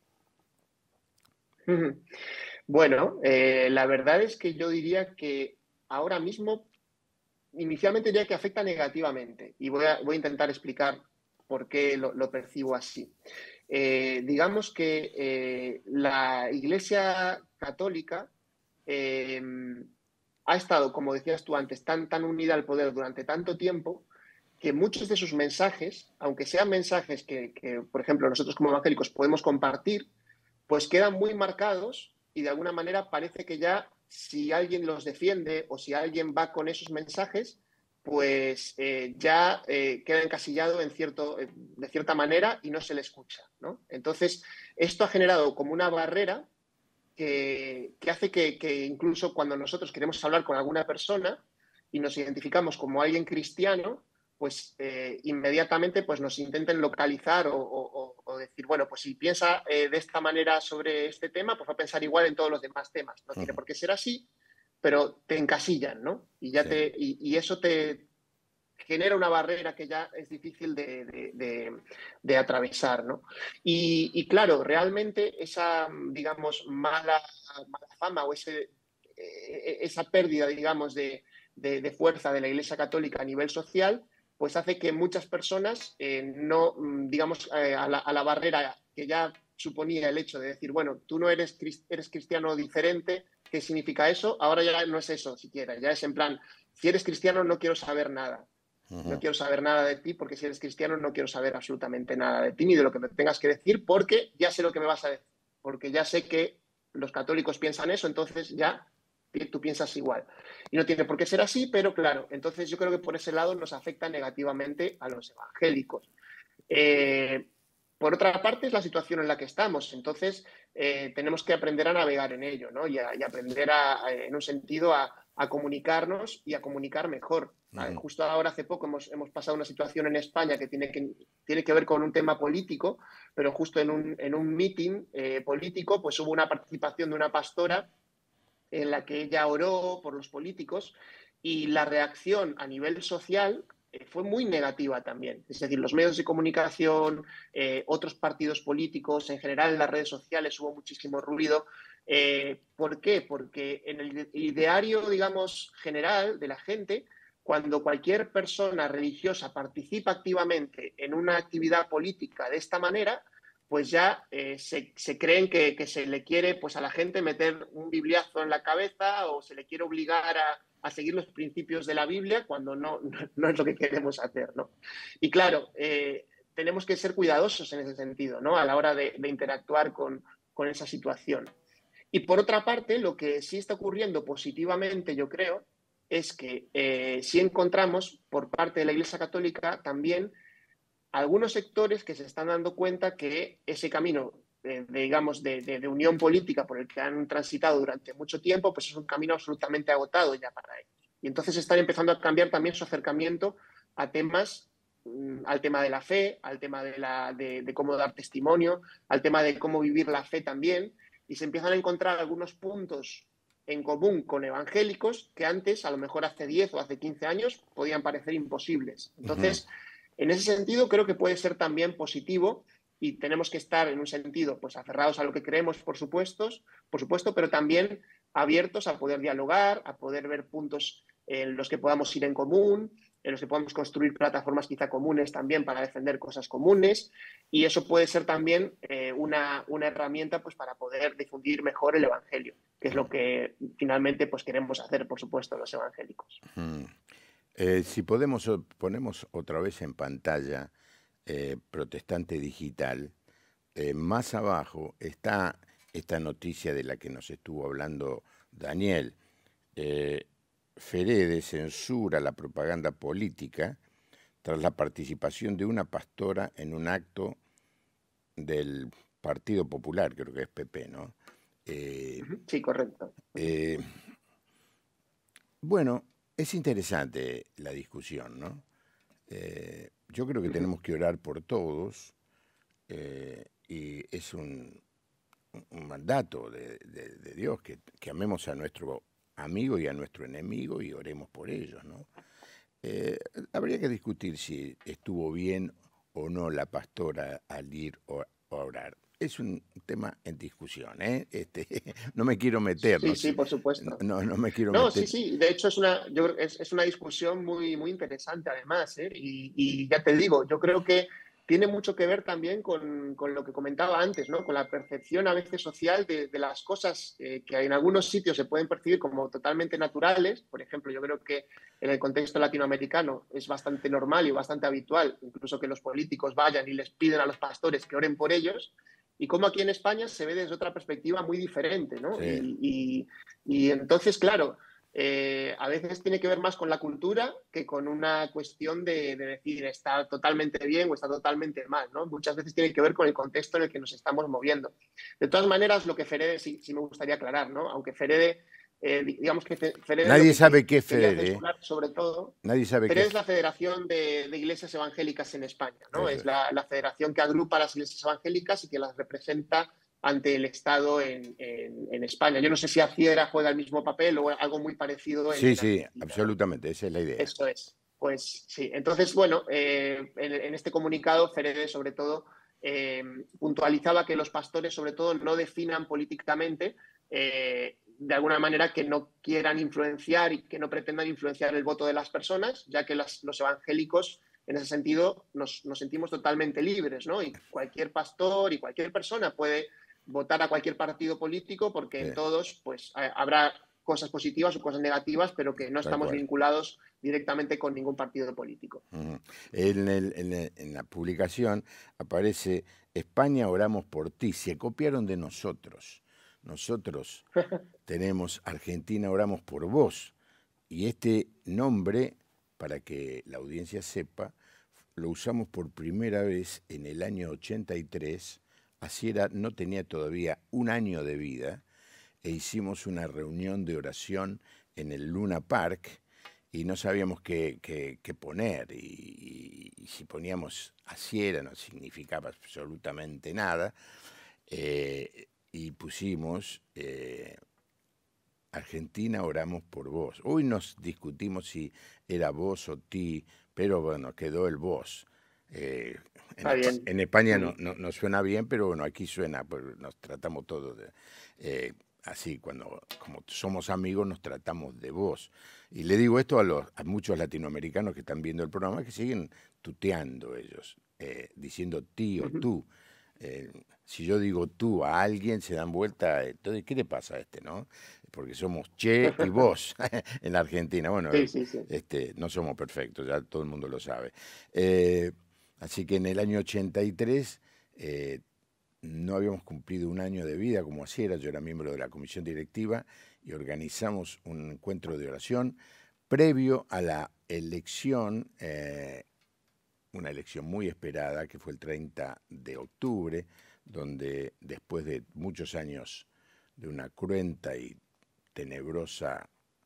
Bueno, eh, la verdad es que yo diría que ahora mismo, inicialmente diría que afecta negativamente, y voy a, voy a intentar explicar por qué lo, lo percibo así. Eh, digamos que eh, la Iglesia Católica eh, ha estado, como decías tú antes, tan, tan unida al poder durante tanto tiempo que muchos de sus mensajes, aunque sean mensajes que, que, por ejemplo, nosotros como evangélicos podemos compartir, pues quedan muy marcados y de alguna manera parece que ya si alguien los defiende o si alguien va con esos mensajes, pues eh, ya eh, queda encasillado en cierto, de cierta manera y no se le escucha, ¿no? Entonces, esto ha generado como una barrera que, que hace que, que incluso cuando nosotros queremos hablar con alguna persona y nos identificamos como alguien cristiano, pues eh, inmediatamente pues nos intenten localizar o, o, o, decir, bueno, pues si piensa eh, de esta manera sobre este tema, pues va a pensar igual en todos los demás temas. No tiene por qué ser así, pero te encasillan, ¿no? Y, ya Sí. te, y, y eso te, genera una barrera que ya es difícil de, de, de, de atravesar, ¿no? Y, y, claro, realmente esa, digamos, mala, mala fama o ese, esa pérdida, digamos, de, de, de fuerza de la Iglesia Católica a nivel social, pues hace que muchas personas eh, no, digamos, eh, a, la, a la barrera que ya suponía el hecho de decir, bueno, tú no eres, eres cristiano diferente, ¿qué significa eso? Ahora ya no es eso siquiera, ya es en plan, si eres cristiano no quiero saber nada. No quiero saber nada de ti porque si eres cristiano no quiero saber absolutamente nada de ti ni de lo que me tengas que decir porque ya sé lo que me vas a decir. Porque ya sé que los católicos piensan eso, entonces ya tú piensas igual. Y no tiene por qué ser así, pero claro, entonces yo creo que por ese lado nos afecta negativamente a los evangélicos. Eh, por otra parte, es la situación en la que estamos. Entonces, eh, tenemos que aprender a navegar en ello, ¿no? Y, a, y aprender, a, a, en un sentido, a, a comunicarnos y a comunicar mejor. Uh-huh. Justo ahora, hace poco, hemos, hemos pasado una situación en España que tiene que, tiene que ver con un tema político, pero justo en un, en un meeting eh, político, pues hubo una participación de una pastora en la que ella oró por los políticos y la reacción a nivel social eh, fue muy negativa también. Es decir, los medios de comunicación, eh, otros partidos políticos, en general en las redes sociales hubo muchísimo ruido. Eh, ¿Por qué? Porque en el ideario, digamos, general de la gente, cuando cualquier persona religiosa participa activamente en una actividad política de esta manera, pues ya eh, se, se creen que, que se le quiere pues a la gente meter un bibliazo en la cabeza o se le quiere obligar a, a seguir los principios de la Biblia cuando no, no, no es lo que queremos hacer, ¿no? Y claro, eh, tenemos que ser cuidadosos en ese sentido, ¿no? A la hora de, de interactuar con, con esa situación. Y por otra parte, lo que sí está ocurriendo positivamente, yo creo, es que eh, sí encontramos por parte de la Iglesia Católica también algunos sectores que se están dando cuenta que ese camino, eh, de, digamos, de, de, de unión política por el que han transitado durante mucho tiempo, pues es un camino absolutamente agotado ya para ellos. Y entonces están empezando a cambiar también su acercamiento a temas, mm, al tema de la fe, al tema de, la, de, de cómo dar testimonio, al tema de cómo vivir la fe también, y se empiezan a encontrar algunos puntos en común con evangélicos que antes, a lo mejor hace diez o hace quince años, podían parecer imposibles. Entonces, uh-huh. En ese sentido, creo que puede ser también positivo y tenemos que estar en un sentido pues aferrados a lo que creemos, por supuesto, por supuesto, pero también abiertos a poder dialogar, a poder ver puntos en los que podamos ir en común, en los que podamos construir plataformas quizá comunes también para defender cosas comunes y eso puede ser también eh, una, una herramienta pues para poder difundir mejor el evangelio, que es lo que finalmente pues queremos hacer, por supuesto, los evangélicos. Hmm. Eh, si podemos, ponemos otra vez en pantalla eh, Protestante Digital, eh, más abajo está esta noticia de la que nos estuvo hablando Daniel. Eh, Ferede censura la propaganda política tras la participación de una pastora en un acto del Partido Popular, creo que es P P, ¿no? Eh, sí, correcto. Eh, bueno, es interesante la discusión, ¿no? Eh, yo creo que tenemos que orar por todos eh, y es un, un mandato de, de, de Dios que, que amemos a nuestro amigo y a nuestro enemigo y oremos por ellos, ¿no? Eh, habría que discutir si estuvo bien o no la pastora al ir a orar. Es un tema en discusión, ¿eh? Este, no me quiero meter. Sí, no sí, sé, por supuesto. No, no me quiero no, meter. Sí, sí. De hecho, es una, yo, es, es una discusión muy, muy interesante, además. ¿eh? Y, y ya te digo, yo creo que tiene mucho que ver también con, con lo que comentaba antes, ¿no? Con la percepción a veces social de, de las cosas eh, que en algunos sitios se pueden percibir como totalmente naturales. Por ejemplo, yo creo que en el contexto latinoamericano es bastante normal y bastante habitual, incluso que los políticos vayan y les piden a los pastores que oren por ellos. Y como aquí en España se ve desde otra perspectiva muy diferente, ¿no? Sí. Y, y, y entonces, claro, eh, a veces tiene que ver más con la cultura que con una cuestión de, de decir está totalmente bien o está totalmente mal, ¿no? Muchas veces tiene que ver con el contexto en el que nos estamos moviendo. De todas maneras, lo que Ferede sí, sí me gustaría aclarar, ¿no? Aunque Ferede, eh, digamos que Ferede... Nadie que sabe qué es Ferede. Sobre todo, Nadie sabe Ferede qué es la Federación de, de Iglesias Evangélicas en España, ¿no? Eso Es la, la federación que agrupa a las iglesias evangélicas y que las representa ante el Estado en, en, en España. Yo no sé si Aciera juega el mismo papel o algo muy parecido. En sí, sí, absolutamente, esa es la idea. Eso es. Pues sí, entonces, bueno, eh, en, en, este comunicado Ferede sobre todo eh, puntualizaba que los pastores sobre todo no definan políticamente, eh, de alguna manera que no quieran influenciar y que no pretendan influenciar el voto de las personas, ya que las, los evangélicos en ese sentido nos, nos sentimos totalmente libres, ¿no? Y cualquier pastor y cualquier persona puede votar a cualquier partido político porque Sí, en todos pues habrá cosas positivas o cosas negativas, pero que no tal estamos cual. vinculados directamente con ningún partido político. Uh-huh. En, el, en, el, en la publicación aparece España oramos por ti, se copiaron de nosotros. Nosotros tenemos Argentina oramos por vos. Y este nombre, para que la audiencia sepa, lo usamos por primera vez en el año ochenta y tres. Asiera no tenía todavía un año de vida e hicimos una reunión de oración en el Luna Park y no sabíamos qué, qué, qué poner. Y, y, y si poníamos Asiera no significaba absolutamente nada. Eh, y pusimos... Eh, Argentina oramos por vos. Hoy nos discutimos si era vos o ti, pero bueno, quedó el vos. Eh, en, Está Espa bien. en España no, no, no suena bien, pero bueno, aquí suena, pues nos tratamos todos de, eh, así, cuando como somos amigos nos tratamos de vos. Y le digo esto a, los, a muchos latinoamericanos que están viendo el programa, que siguen tuteando ellos, eh, diciendo ti o tú. Eh, si yo digo tú a alguien, se dan vuelta, entonces, ¿qué le pasa a este, no? Porque somos che y vos en la Argentina. Bueno, Sí, sí, sí. este, no somos perfectos, ya todo el mundo lo sabe. Eh, así que en el año ochenta y tres eh, no habíamos cumplido un año de vida como así era. Yo era miembro de la comisión directiva y organizamos un encuentro de oración previo a la elección, eh, una elección muy esperada, que fue el treinta de octubre, donde después de muchos años de una cruenta y tenebrosa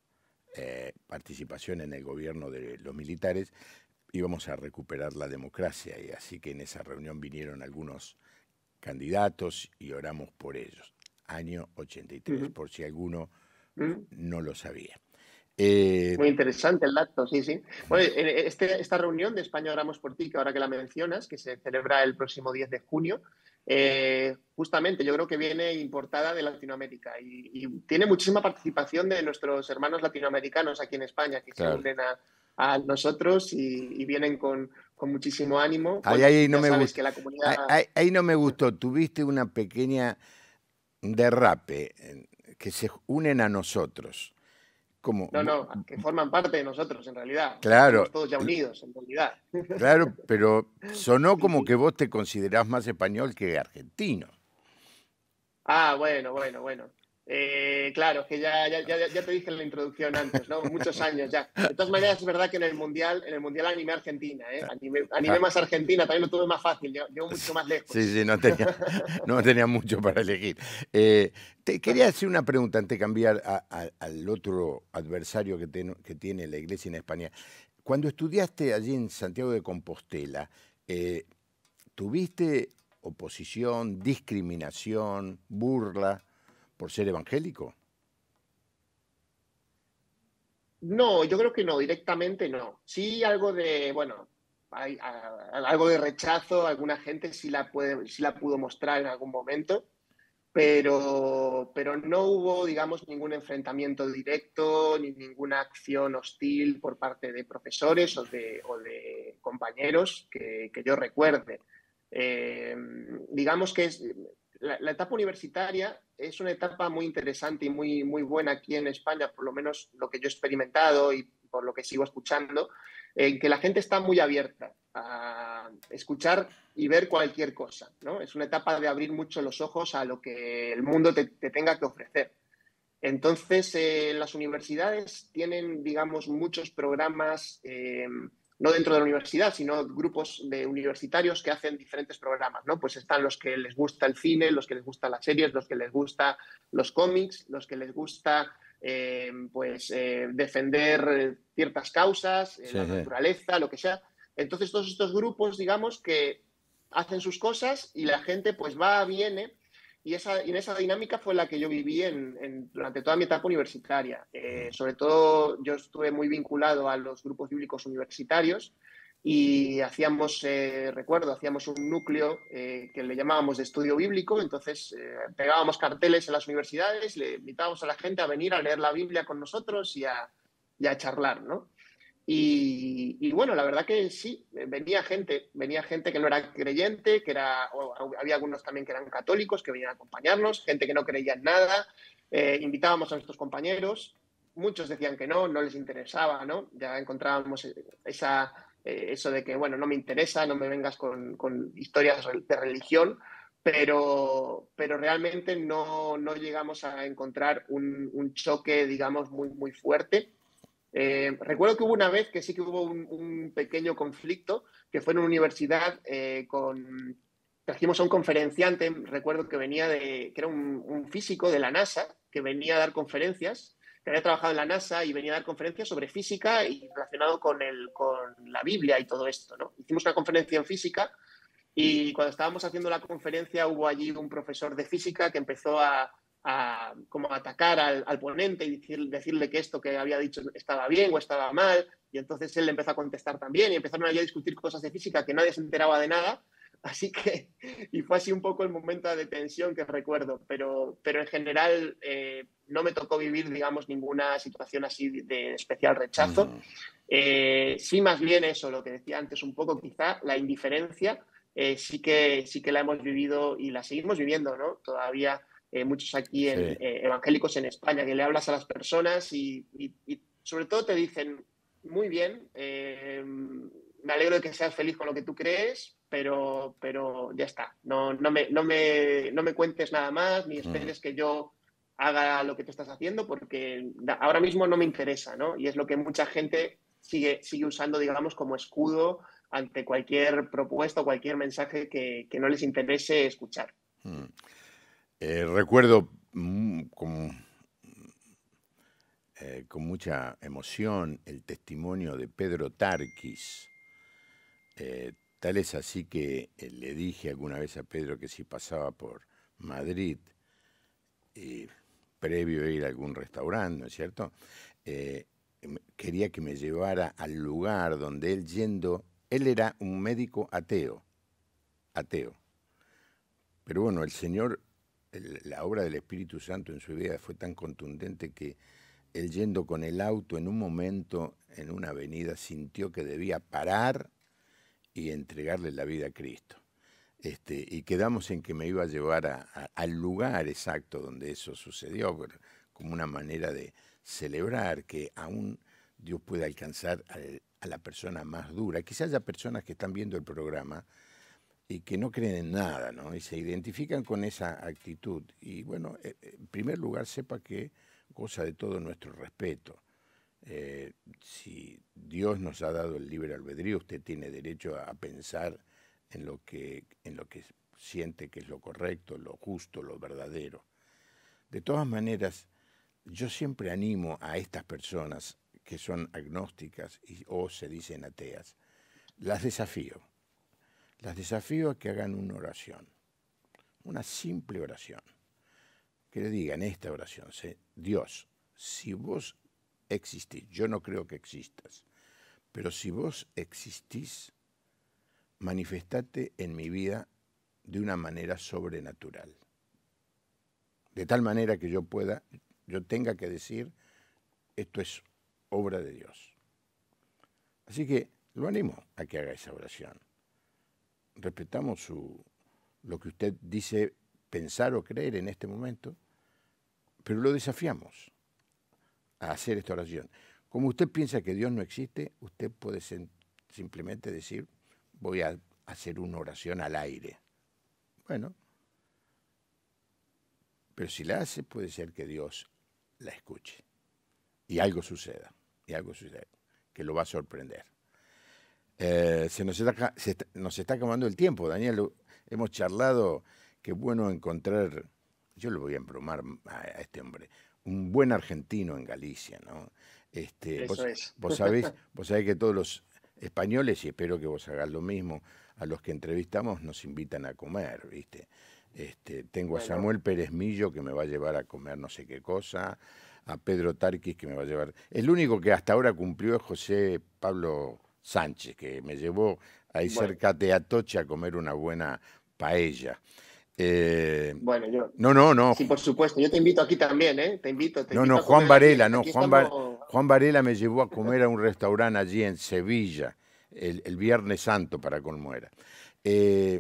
eh, participación en el gobierno de los militares, íbamos a recuperar la democracia. Y así que en esa reunión vinieron algunos candidatos y oramos por ellos. Año ochenta y tres, uh-huh. Por si alguno uh-huh. no lo sabía. Eh, Muy interesante el dato, sí, sí. Bueno, este, esta reunión de España Oramos por Ti, que ahora que la mencionas, que se celebra el próximo diez de junio, eh, justamente yo creo que viene importada de Latinoamérica y, y tiene muchísima participación de nuestros hermanos latinoamericanos aquí en España, que claro. se unen a, a nosotros y, y vienen con, con muchísimo ánimo. Ahí, Bueno, ahí, no ya me sabes gust... que la comunidad... ahí, ahí no me gustó, tuviste una pequeña derrape, que se unen a nosotros. Como, no, no, que forman parte de nosotros en realidad. Claro. Estamos todos ya unidos en realidad. Claro, pero sonó como que vos te considerás más español que argentino. Ah, bueno, bueno, bueno. Eh, claro, que ya, ya, ya, ya te dije en la introducción antes, ¿no? Muchos años ya. De todas maneras, es verdad que en el Mundial, en el Mundial animé a Argentina, ¿eh? Animé, animé más a Argentina, también lo tuve más fácil, llevo mucho más lejos. Sí, sí, no tenía, no tenía mucho para elegir. Eh, te quería hacer una pregunta antes de cambiar a, a, al otro adversario que, ten, que tiene la Iglesia en España. Cuando estudiaste allí en Santiago de Compostela, eh, ¿tuviste oposición, discriminación, burla por ser evangélico? No, yo creo que no, directamente no. Sí algo de, bueno, hay, a, algo de rechazo, alguna gente sí la, puede, sí la pudo mostrar en algún momento, pero, pero no hubo, digamos, ningún enfrentamiento directo ni ninguna acción hostil por parte de profesores o de, o de compañeros que, que yo recuerde. Eh, digamos que es, la, la etapa universitaria es una etapa muy interesante y muy, muy buena aquí en España, por lo menos lo que yo he experimentado y por lo que sigo escuchando, en que la gente está muy abierta a escuchar y ver cualquier cosa, ¿no? Es una etapa de abrir mucho los ojos a lo que el mundo te, te tenga que ofrecer. Entonces, eh, las universidades tienen, digamos, muchos programas, eh, no dentro de la universidad, sino grupos de universitarios que hacen diferentes programas, ¿no? Pues están los que les gusta el cine, los que les gustan las series, los que les gusta los cómics, los que les gusta eh, pues, eh, defender ciertas causas, eh, sí, la naturaleza, lo que sea. Entonces, todos estos grupos, digamos, que hacen sus cosas y la gente pues va, viene y, esa, y en esa dinámica fue la que yo viví en, en, durante toda mi etapa universitaria. Eh, sobre todo yo estuve muy vinculado a los grupos bíblicos universitarios y hacíamos, eh, recuerdo, hacíamos un núcleo eh, que le llamábamos de estudio bíblico, entonces eh, pegábamos carteles en las universidades, le invitábamos a la gente a venir a leer la Biblia con nosotros y a, y a charlar, ¿no? Y, y, bueno, la verdad que sí, venía gente, venía gente que no era creyente, que era, había algunos también que eran católicos, que venían a acompañarnos, gente que no creía en nada, eh, invitábamos a nuestros compañeros, muchos decían que no, no les interesaba, ¿no? Ya encontrábamos esa, eh, eso de que, bueno, no me interesa, no me vengas con, con historias de religión, pero, pero realmente no, no llegamos a encontrar un, un choque, digamos, muy, muy fuerte. Eh, recuerdo que hubo una vez que sí que hubo un, un pequeño conflicto, que fue en una universidad eh, con... Trajimos a un conferenciante, recuerdo que venía de... que era un, un físico de la NASA, que venía a dar conferencias, que había trabajado en la NASA y venía a dar conferencias sobre física y relacionado con, el, con la Biblia y todo esto, ¿no? Hicimos una conferencia en física y cuando estábamos haciendo la conferencia hubo allí un profesor de física que empezó a, a como a atacar al, al ponente y decir, decirle que esto que había dicho estaba bien o estaba mal, y entonces él empezó a contestar también y empezaron allí a discutir cosas de física que nadie se enteraba de nada, así que, y fue así un poco el momento de tensión que recuerdo, pero, pero en general eh, no me tocó vivir, digamos, ninguna situación así de especial rechazo. Mm. Eh, sí, más bien eso, lo que decía antes un poco, quizá la indiferencia, eh, sí, que, sí que la hemos vivido y la seguimos viviendo, ¿no? Todavía eh, muchos aquí en, Sí. eh, evangélicos en España, que le hablas a las personas y, y, y sobre todo te dicen, muy bien, eh, me alegro de que seas feliz con lo que tú crees, pero, pero ya está, no, no, me, no, me, no me cuentes nada más, ni Mm. esperes que yo haga lo que tú estás haciendo, porque ahora mismo no me interesa, ¿no? Y es lo que mucha gente sigue, sigue usando, digamos, como escudo ante cualquier propuesta o cualquier mensaje que, que no les interese escuchar. Mm. Eh, recuerdo mm, con, eh, con mucha emoción el testimonio de Pedro Tarquis. Eh, tal es así que eh, le dije alguna vez a Pedro que si pasaba por Madrid, y previo a ir a algún restaurante, ¿no es cierto? Eh, quería que me llevara al lugar donde él yendo, él era un médico ateo, ateo. Pero bueno, el Señor, el, la obra del Espíritu Santo en su vida fue tan contundente que él yendo con el auto en un momento, en una avenida, sintió que debía parar y entregarle la vida a Cristo. Este, y quedamos en que me iba a llevar a, a, al lugar exacto donde eso sucedió, como una manera de celebrar que aún Dios puede alcanzar a, a la persona más dura. Quizás haya personas que están viendo el programa y que no creen en nada, ¿no? Y se identifican con esa actitud. Y bueno, en primer lugar, sepa que goza de todo nuestro respeto. Eh, si Dios nos ha dado el libre albedrío, usted tiene derecho a pensar en lo que, en lo que siente que es lo correcto, lo justo, lo verdadero. De todas maneras, yo siempre animo a estas personas que son agnósticas y, o se dicen ateas, las desafío. Las desafío a que hagan una oración, una simple oración, que le digan esta oración, Dios, si vos existís, yo no creo que existas, pero si vos existís, manifestate en mi vida de una manera sobrenatural. De tal manera que yo pueda, yo tenga que decir, esto es obra de Dios. Así que lo animo a que haga esa oración. Respetamos su, lo que usted dice pensar o creer en este momento, pero lo desafiamos a hacer esta oración. Como usted piensa que Dios no existe, usted puede simplemente decir, voy a hacer una oración al aire. Bueno, pero si la hace, puede ser que Dios la escuche. Y algo suceda, y algo suceda, que lo va a sorprender. Eh, se, nos está, se está, nos está acabando el tiempo, Daniel. Hemos charlado, qué bueno encontrar, yo le voy a embromar a, a este hombre, un buen argentino en Galicia, ¿no? Este, Eso vos, es. vos, sabés, vos sabés que todos los españoles, y espero que vos hagas lo mismo, a los que entrevistamos nos invitan a comer, ¿viste? Este, tengo a Bueno, Samuel Pérez Millo que me va a llevar a comer no sé qué cosa, a Pedro Tarquis que me va a llevar... El único que hasta ahora cumplió es José Pablo Sánchez, que me llevó ahí bueno, cerca de Atocha a comer una buena paella. Eh, bueno, yo, no, no, no, sí, por supuesto, yo te invito aquí también, ¿eh? Te invito, te no, invito no, a Juan comer aquí. Varela, no, Aquí Juan, Var- estamos, Juan Varela me llevó a comer a un restaurante allí en Sevilla, el, el Viernes Santo para colmo era. Eh,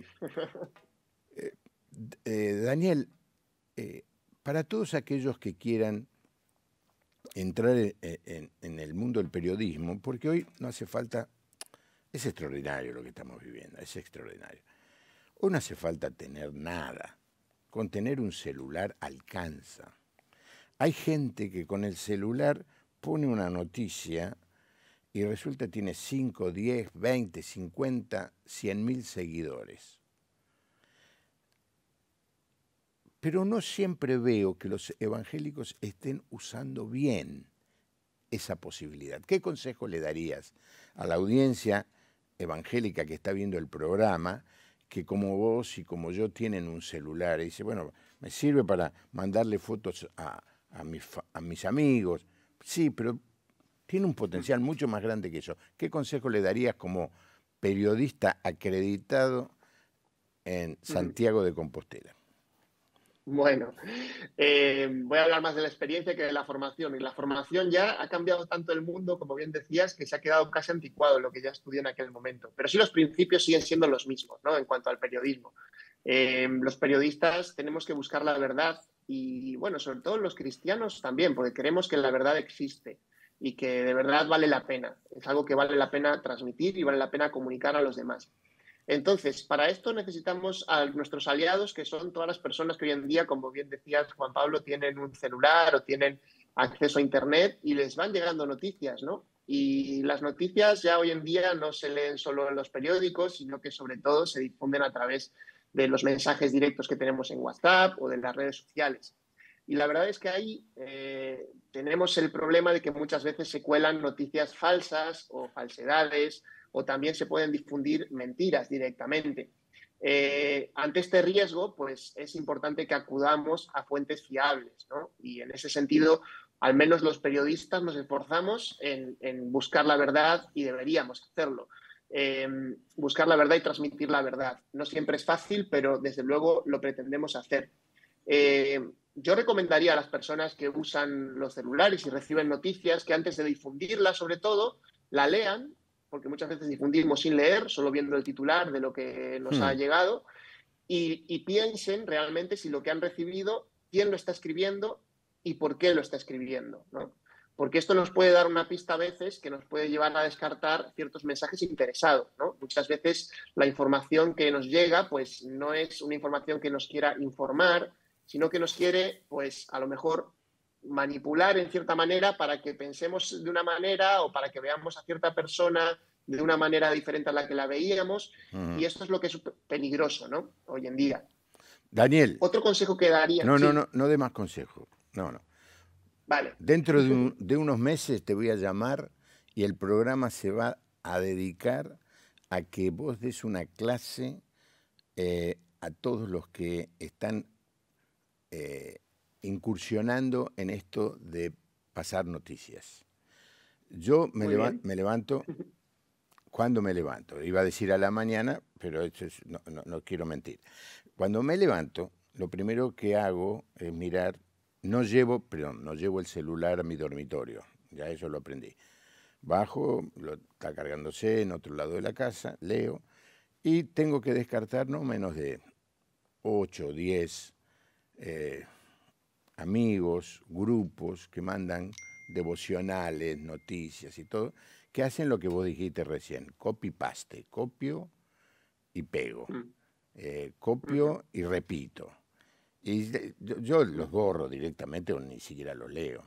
eh, Daniel, eh, para todos aquellos que quieran entrar en, en- en el mundo del periodismo, porque hoy no hace falta, es extraordinario lo que estamos viviendo, es extraordinario. Hoy no hace falta tener nada, con tener un celular alcanza. Hay gente que con el celular pone una noticia y resulta tiene cinco, diez, veinte, cincuenta, cien mil seguidores. Pero no siempre veo que los evangélicos estén usando bien esa posibilidad. ¿Qué consejo le darías a la audiencia evangélica que está viendo el programa, que como vos y como yo tienen un celular y dice, bueno, me sirve para mandarle fotos a, a, mis, a mis amigos? Sí, pero tiene un potencial mucho más grande que eso. ¿Qué consejo le darías como periodista acreditado en Santiago de Compostela? bueno, eh, voy a hablar más de la experiencia que de la formación. Y la formación ya ha cambiado tanto el mundo, como bien decías, que se ha quedado casi anticuado lo que ya estudié en aquel momento. Pero sí los principios siguen siendo los mismos, ¿no? En cuanto al periodismo. Eh, los periodistas tenemos que buscar la verdad y, bueno, sobre todo los cristianos también, porque creemos que la verdad existe y que de verdad vale la pena. Es algo que vale la pena transmitir y vale la pena comunicar a los demás. Entonces, para esto necesitamos a nuestros aliados, que son todas las personas que hoy en día, como bien decías, Juan Pablo, tienen un celular o tienen acceso a Internet y les van llegando noticias, ¿no? Y las noticias ya hoy en día no se leen solo en los periódicos, sino que sobre todo se difunden a través de los mensajes directos que tenemos en WhatsApp o de las redes sociales. Y la verdad es que ahí eh, tenemos el problema de que muchas veces se cuelan noticias falsas o falsedades o también se pueden difundir mentiras directamente. Eh, ante este riesgo, pues es importante que acudamos a fuentes fiables, ¿no? Y en ese sentido, al menos los periodistas nos esforzamos en, en buscar la verdad y deberíamos hacerlo. Eh, buscar la verdad y transmitir la verdad. No siempre es fácil, pero desde luego lo pretendemos hacer. Eh, yo recomendaría a las personas que usan los celulares y reciben noticias que antes de difundirlas, sobre todo, la lean, porque muchas veces difundimos sin leer, solo viendo el titular de lo que nos ha Hmm. llegado, y, y piensen realmente si lo que han recibido, quién lo está escribiendo y por qué lo está escribiendo, ¿no? Porque esto nos puede dar una pista a veces que nos puede llevar a descartar ciertos mensajes interesados, ¿no? Muchas veces la información que nos llega, pues no es una información que nos quiera informar, sino que nos quiere, pues a lo mejor manipular en cierta manera para que pensemos de una manera o para que veamos a cierta persona de una manera diferente a la que la veíamos. Y Uh-huh. esto es lo que es peligroso, ¿no? Hoy en día. Daniel, Otro consejo que daría, no, no, sí, no, no dé más consejos. No, no. vale. Dentro de, un- de unos meses te voy a llamar y el programa se va a dedicar a que vos des una clase eh, a todos los que están eh, incursionando en esto de pasar noticias. Yo me, Muy leva- bien. me levanto, cuando me levanto, iba a decir a la mañana, pero esto es- no, no- no quiero mentir. Cuando me levanto, lo primero que hago es mirar, no llevo, perdón, no llevo el celular a mi dormitorio, ya eso lo aprendí. Bajo, lo está cargándose en otro lado de la casa, leo, y tengo que descartar no menos de ocho, diez eh, amigos, grupos que mandan devocionales, noticias y todo, que hacen lo que vos dijiste recién, copy-paste, copio y pego, eh, copio y repito. Y yo, yo los borro directamente o ni siquiera los leo.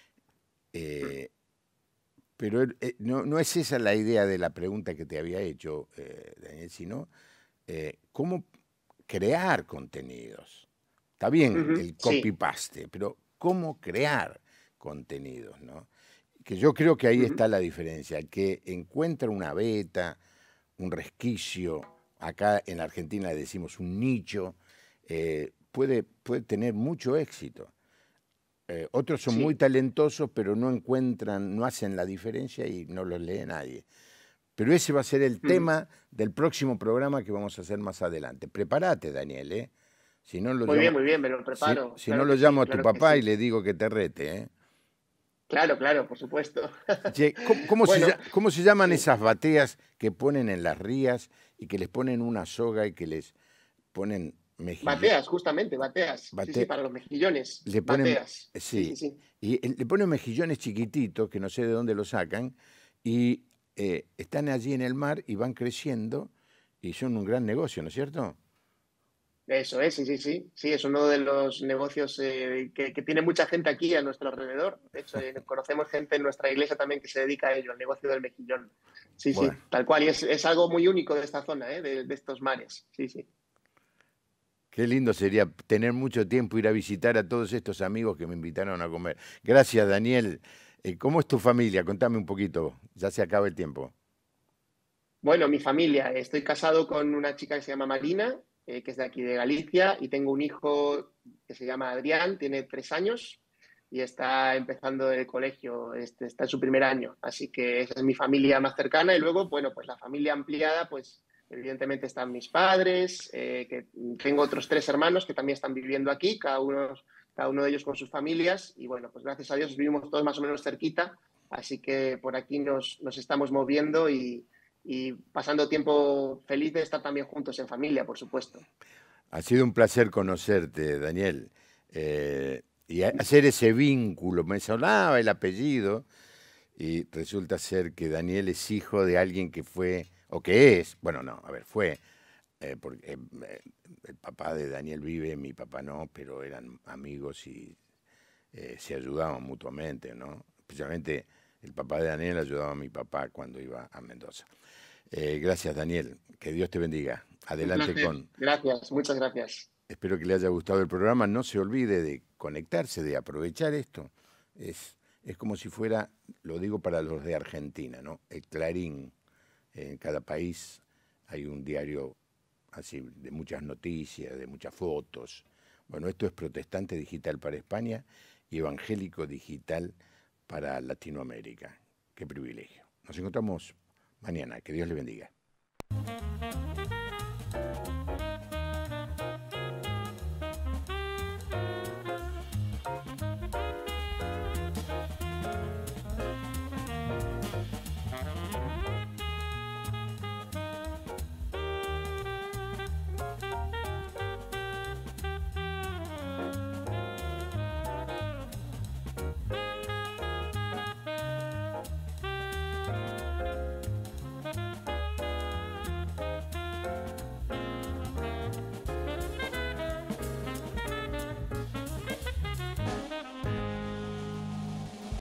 Eh, pero eh, no, no es esa la idea de la pregunta que te había hecho, eh, Daniel, sino eh, cómo crear contenidos. Está bien el Sí. copy-paste, pero cómo crear contenidos, ¿no? Que yo creo que ahí está la diferencia. El que encuentra una beta, un resquicio, acá en Argentina le decimos un nicho, eh, puede, puede tener mucho éxito. Eh, otros son Sí. muy talentosos, pero no encuentran, no hacen la diferencia y no los lee nadie. Pero ese va a ser el Mm. tema del próximo programa que vamos a hacer más adelante. Prepárate, Daniel, ¿eh? Si no lo Muy llamo, bien, muy bien, me lo si, preparo. si no Claro lo que sí, llamo a tu claro que papá y sí. le digo que te rete, ¿eh? Claro, claro, por supuesto. Che, ¿cómo, cómo se, Bueno, lla- cómo se llaman sí. esas bateas que ponen en las rías y que les ponen una soga y que les ponen mejillones? Bateas, justamente, bateas. Sí, sí, para los mejillones. Le ponen, Bateas. Sí, sí, sí, sí. y eh, le ponen mejillones chiquititos, que no sé de dónde los sacan, y eh, están allí en el mar y van creciendo y son un gran negocio, ¿no es cierto? Eso es, sí, sí, sí. Sí, es uno de los negocios eh, que, que tiene mucha gente aquí a nuestro alrededor. De hecho, eh, conocemos gente en nuestra iglesia también que se dedica a ello, al negocio del mejillón. Sí, Bueno, sí, tal cual. Y es, es algo muy único de esta zona, ¿eh? de, de estos mares. Sí, sí. qué lindo sería tener mucho tiempo, ir a visitar a todos estos amigos que me invitaron a comer. Gracias, Daniel. Eh, ¿Cómo es tu familia? Contame un poquito, ya se acaba el tiempo. Bueno, mi familia. Estoy casado con una chica que se llama Marina, eh, que es de aquí de Galicia, y tengo un hijo que se llama Adrián, tiene tres años y está empezando el colegio, este, está en su primer año. Así que esa es mi familia más cercana. Y luego, bueno, pues la familia ampliada, pues evidentemente están mis padres, eh, que tengo otros tres hermanos que también están viviendo aquí, cada uno, cada uno de ellos con sus familias. Y bueno, pues gracias a Dios vivimos todos más o menos cerquita. Así que por aquí nos, nos estamos moviendo y y pasando tiempo feliz de estar también juntos en familia, por supuesto. Ha sido un placer conocerte, Daniel, eh, y a- hacer ese vínculo. Me sonaba el apellido y resulta ser que Daniel es hijo de alguien que fue, o que es, bueno, no, a ver, fue, eh, porque eh, eh, el papá de Daniel vive, mi papá no, pero eran amigos y eh, se ayudaban mutuamente, ¿no? Especialmente el papá de Daniel ayudaba a mi papá cuando iba a Mendoza. Eh, gracias, Daniel. Que Dios te bendiga. Un Adelante placer. con... Gracias, muchas gracias. Espero que le haya gustado el programa. No se olvide de conectarse, de aprovechar esto. Es, es como si fuera, lo digo para los de Argentina, ¿no? El Clarín. En cada país hay un diario así de muchas noticias, de muchas fotos. Bueno, esto es Protestante Digital para España y Evangélico Digital para Latinoamérica. Qué privilegio. Nos encontramos mañana. Que Dios le bendiga.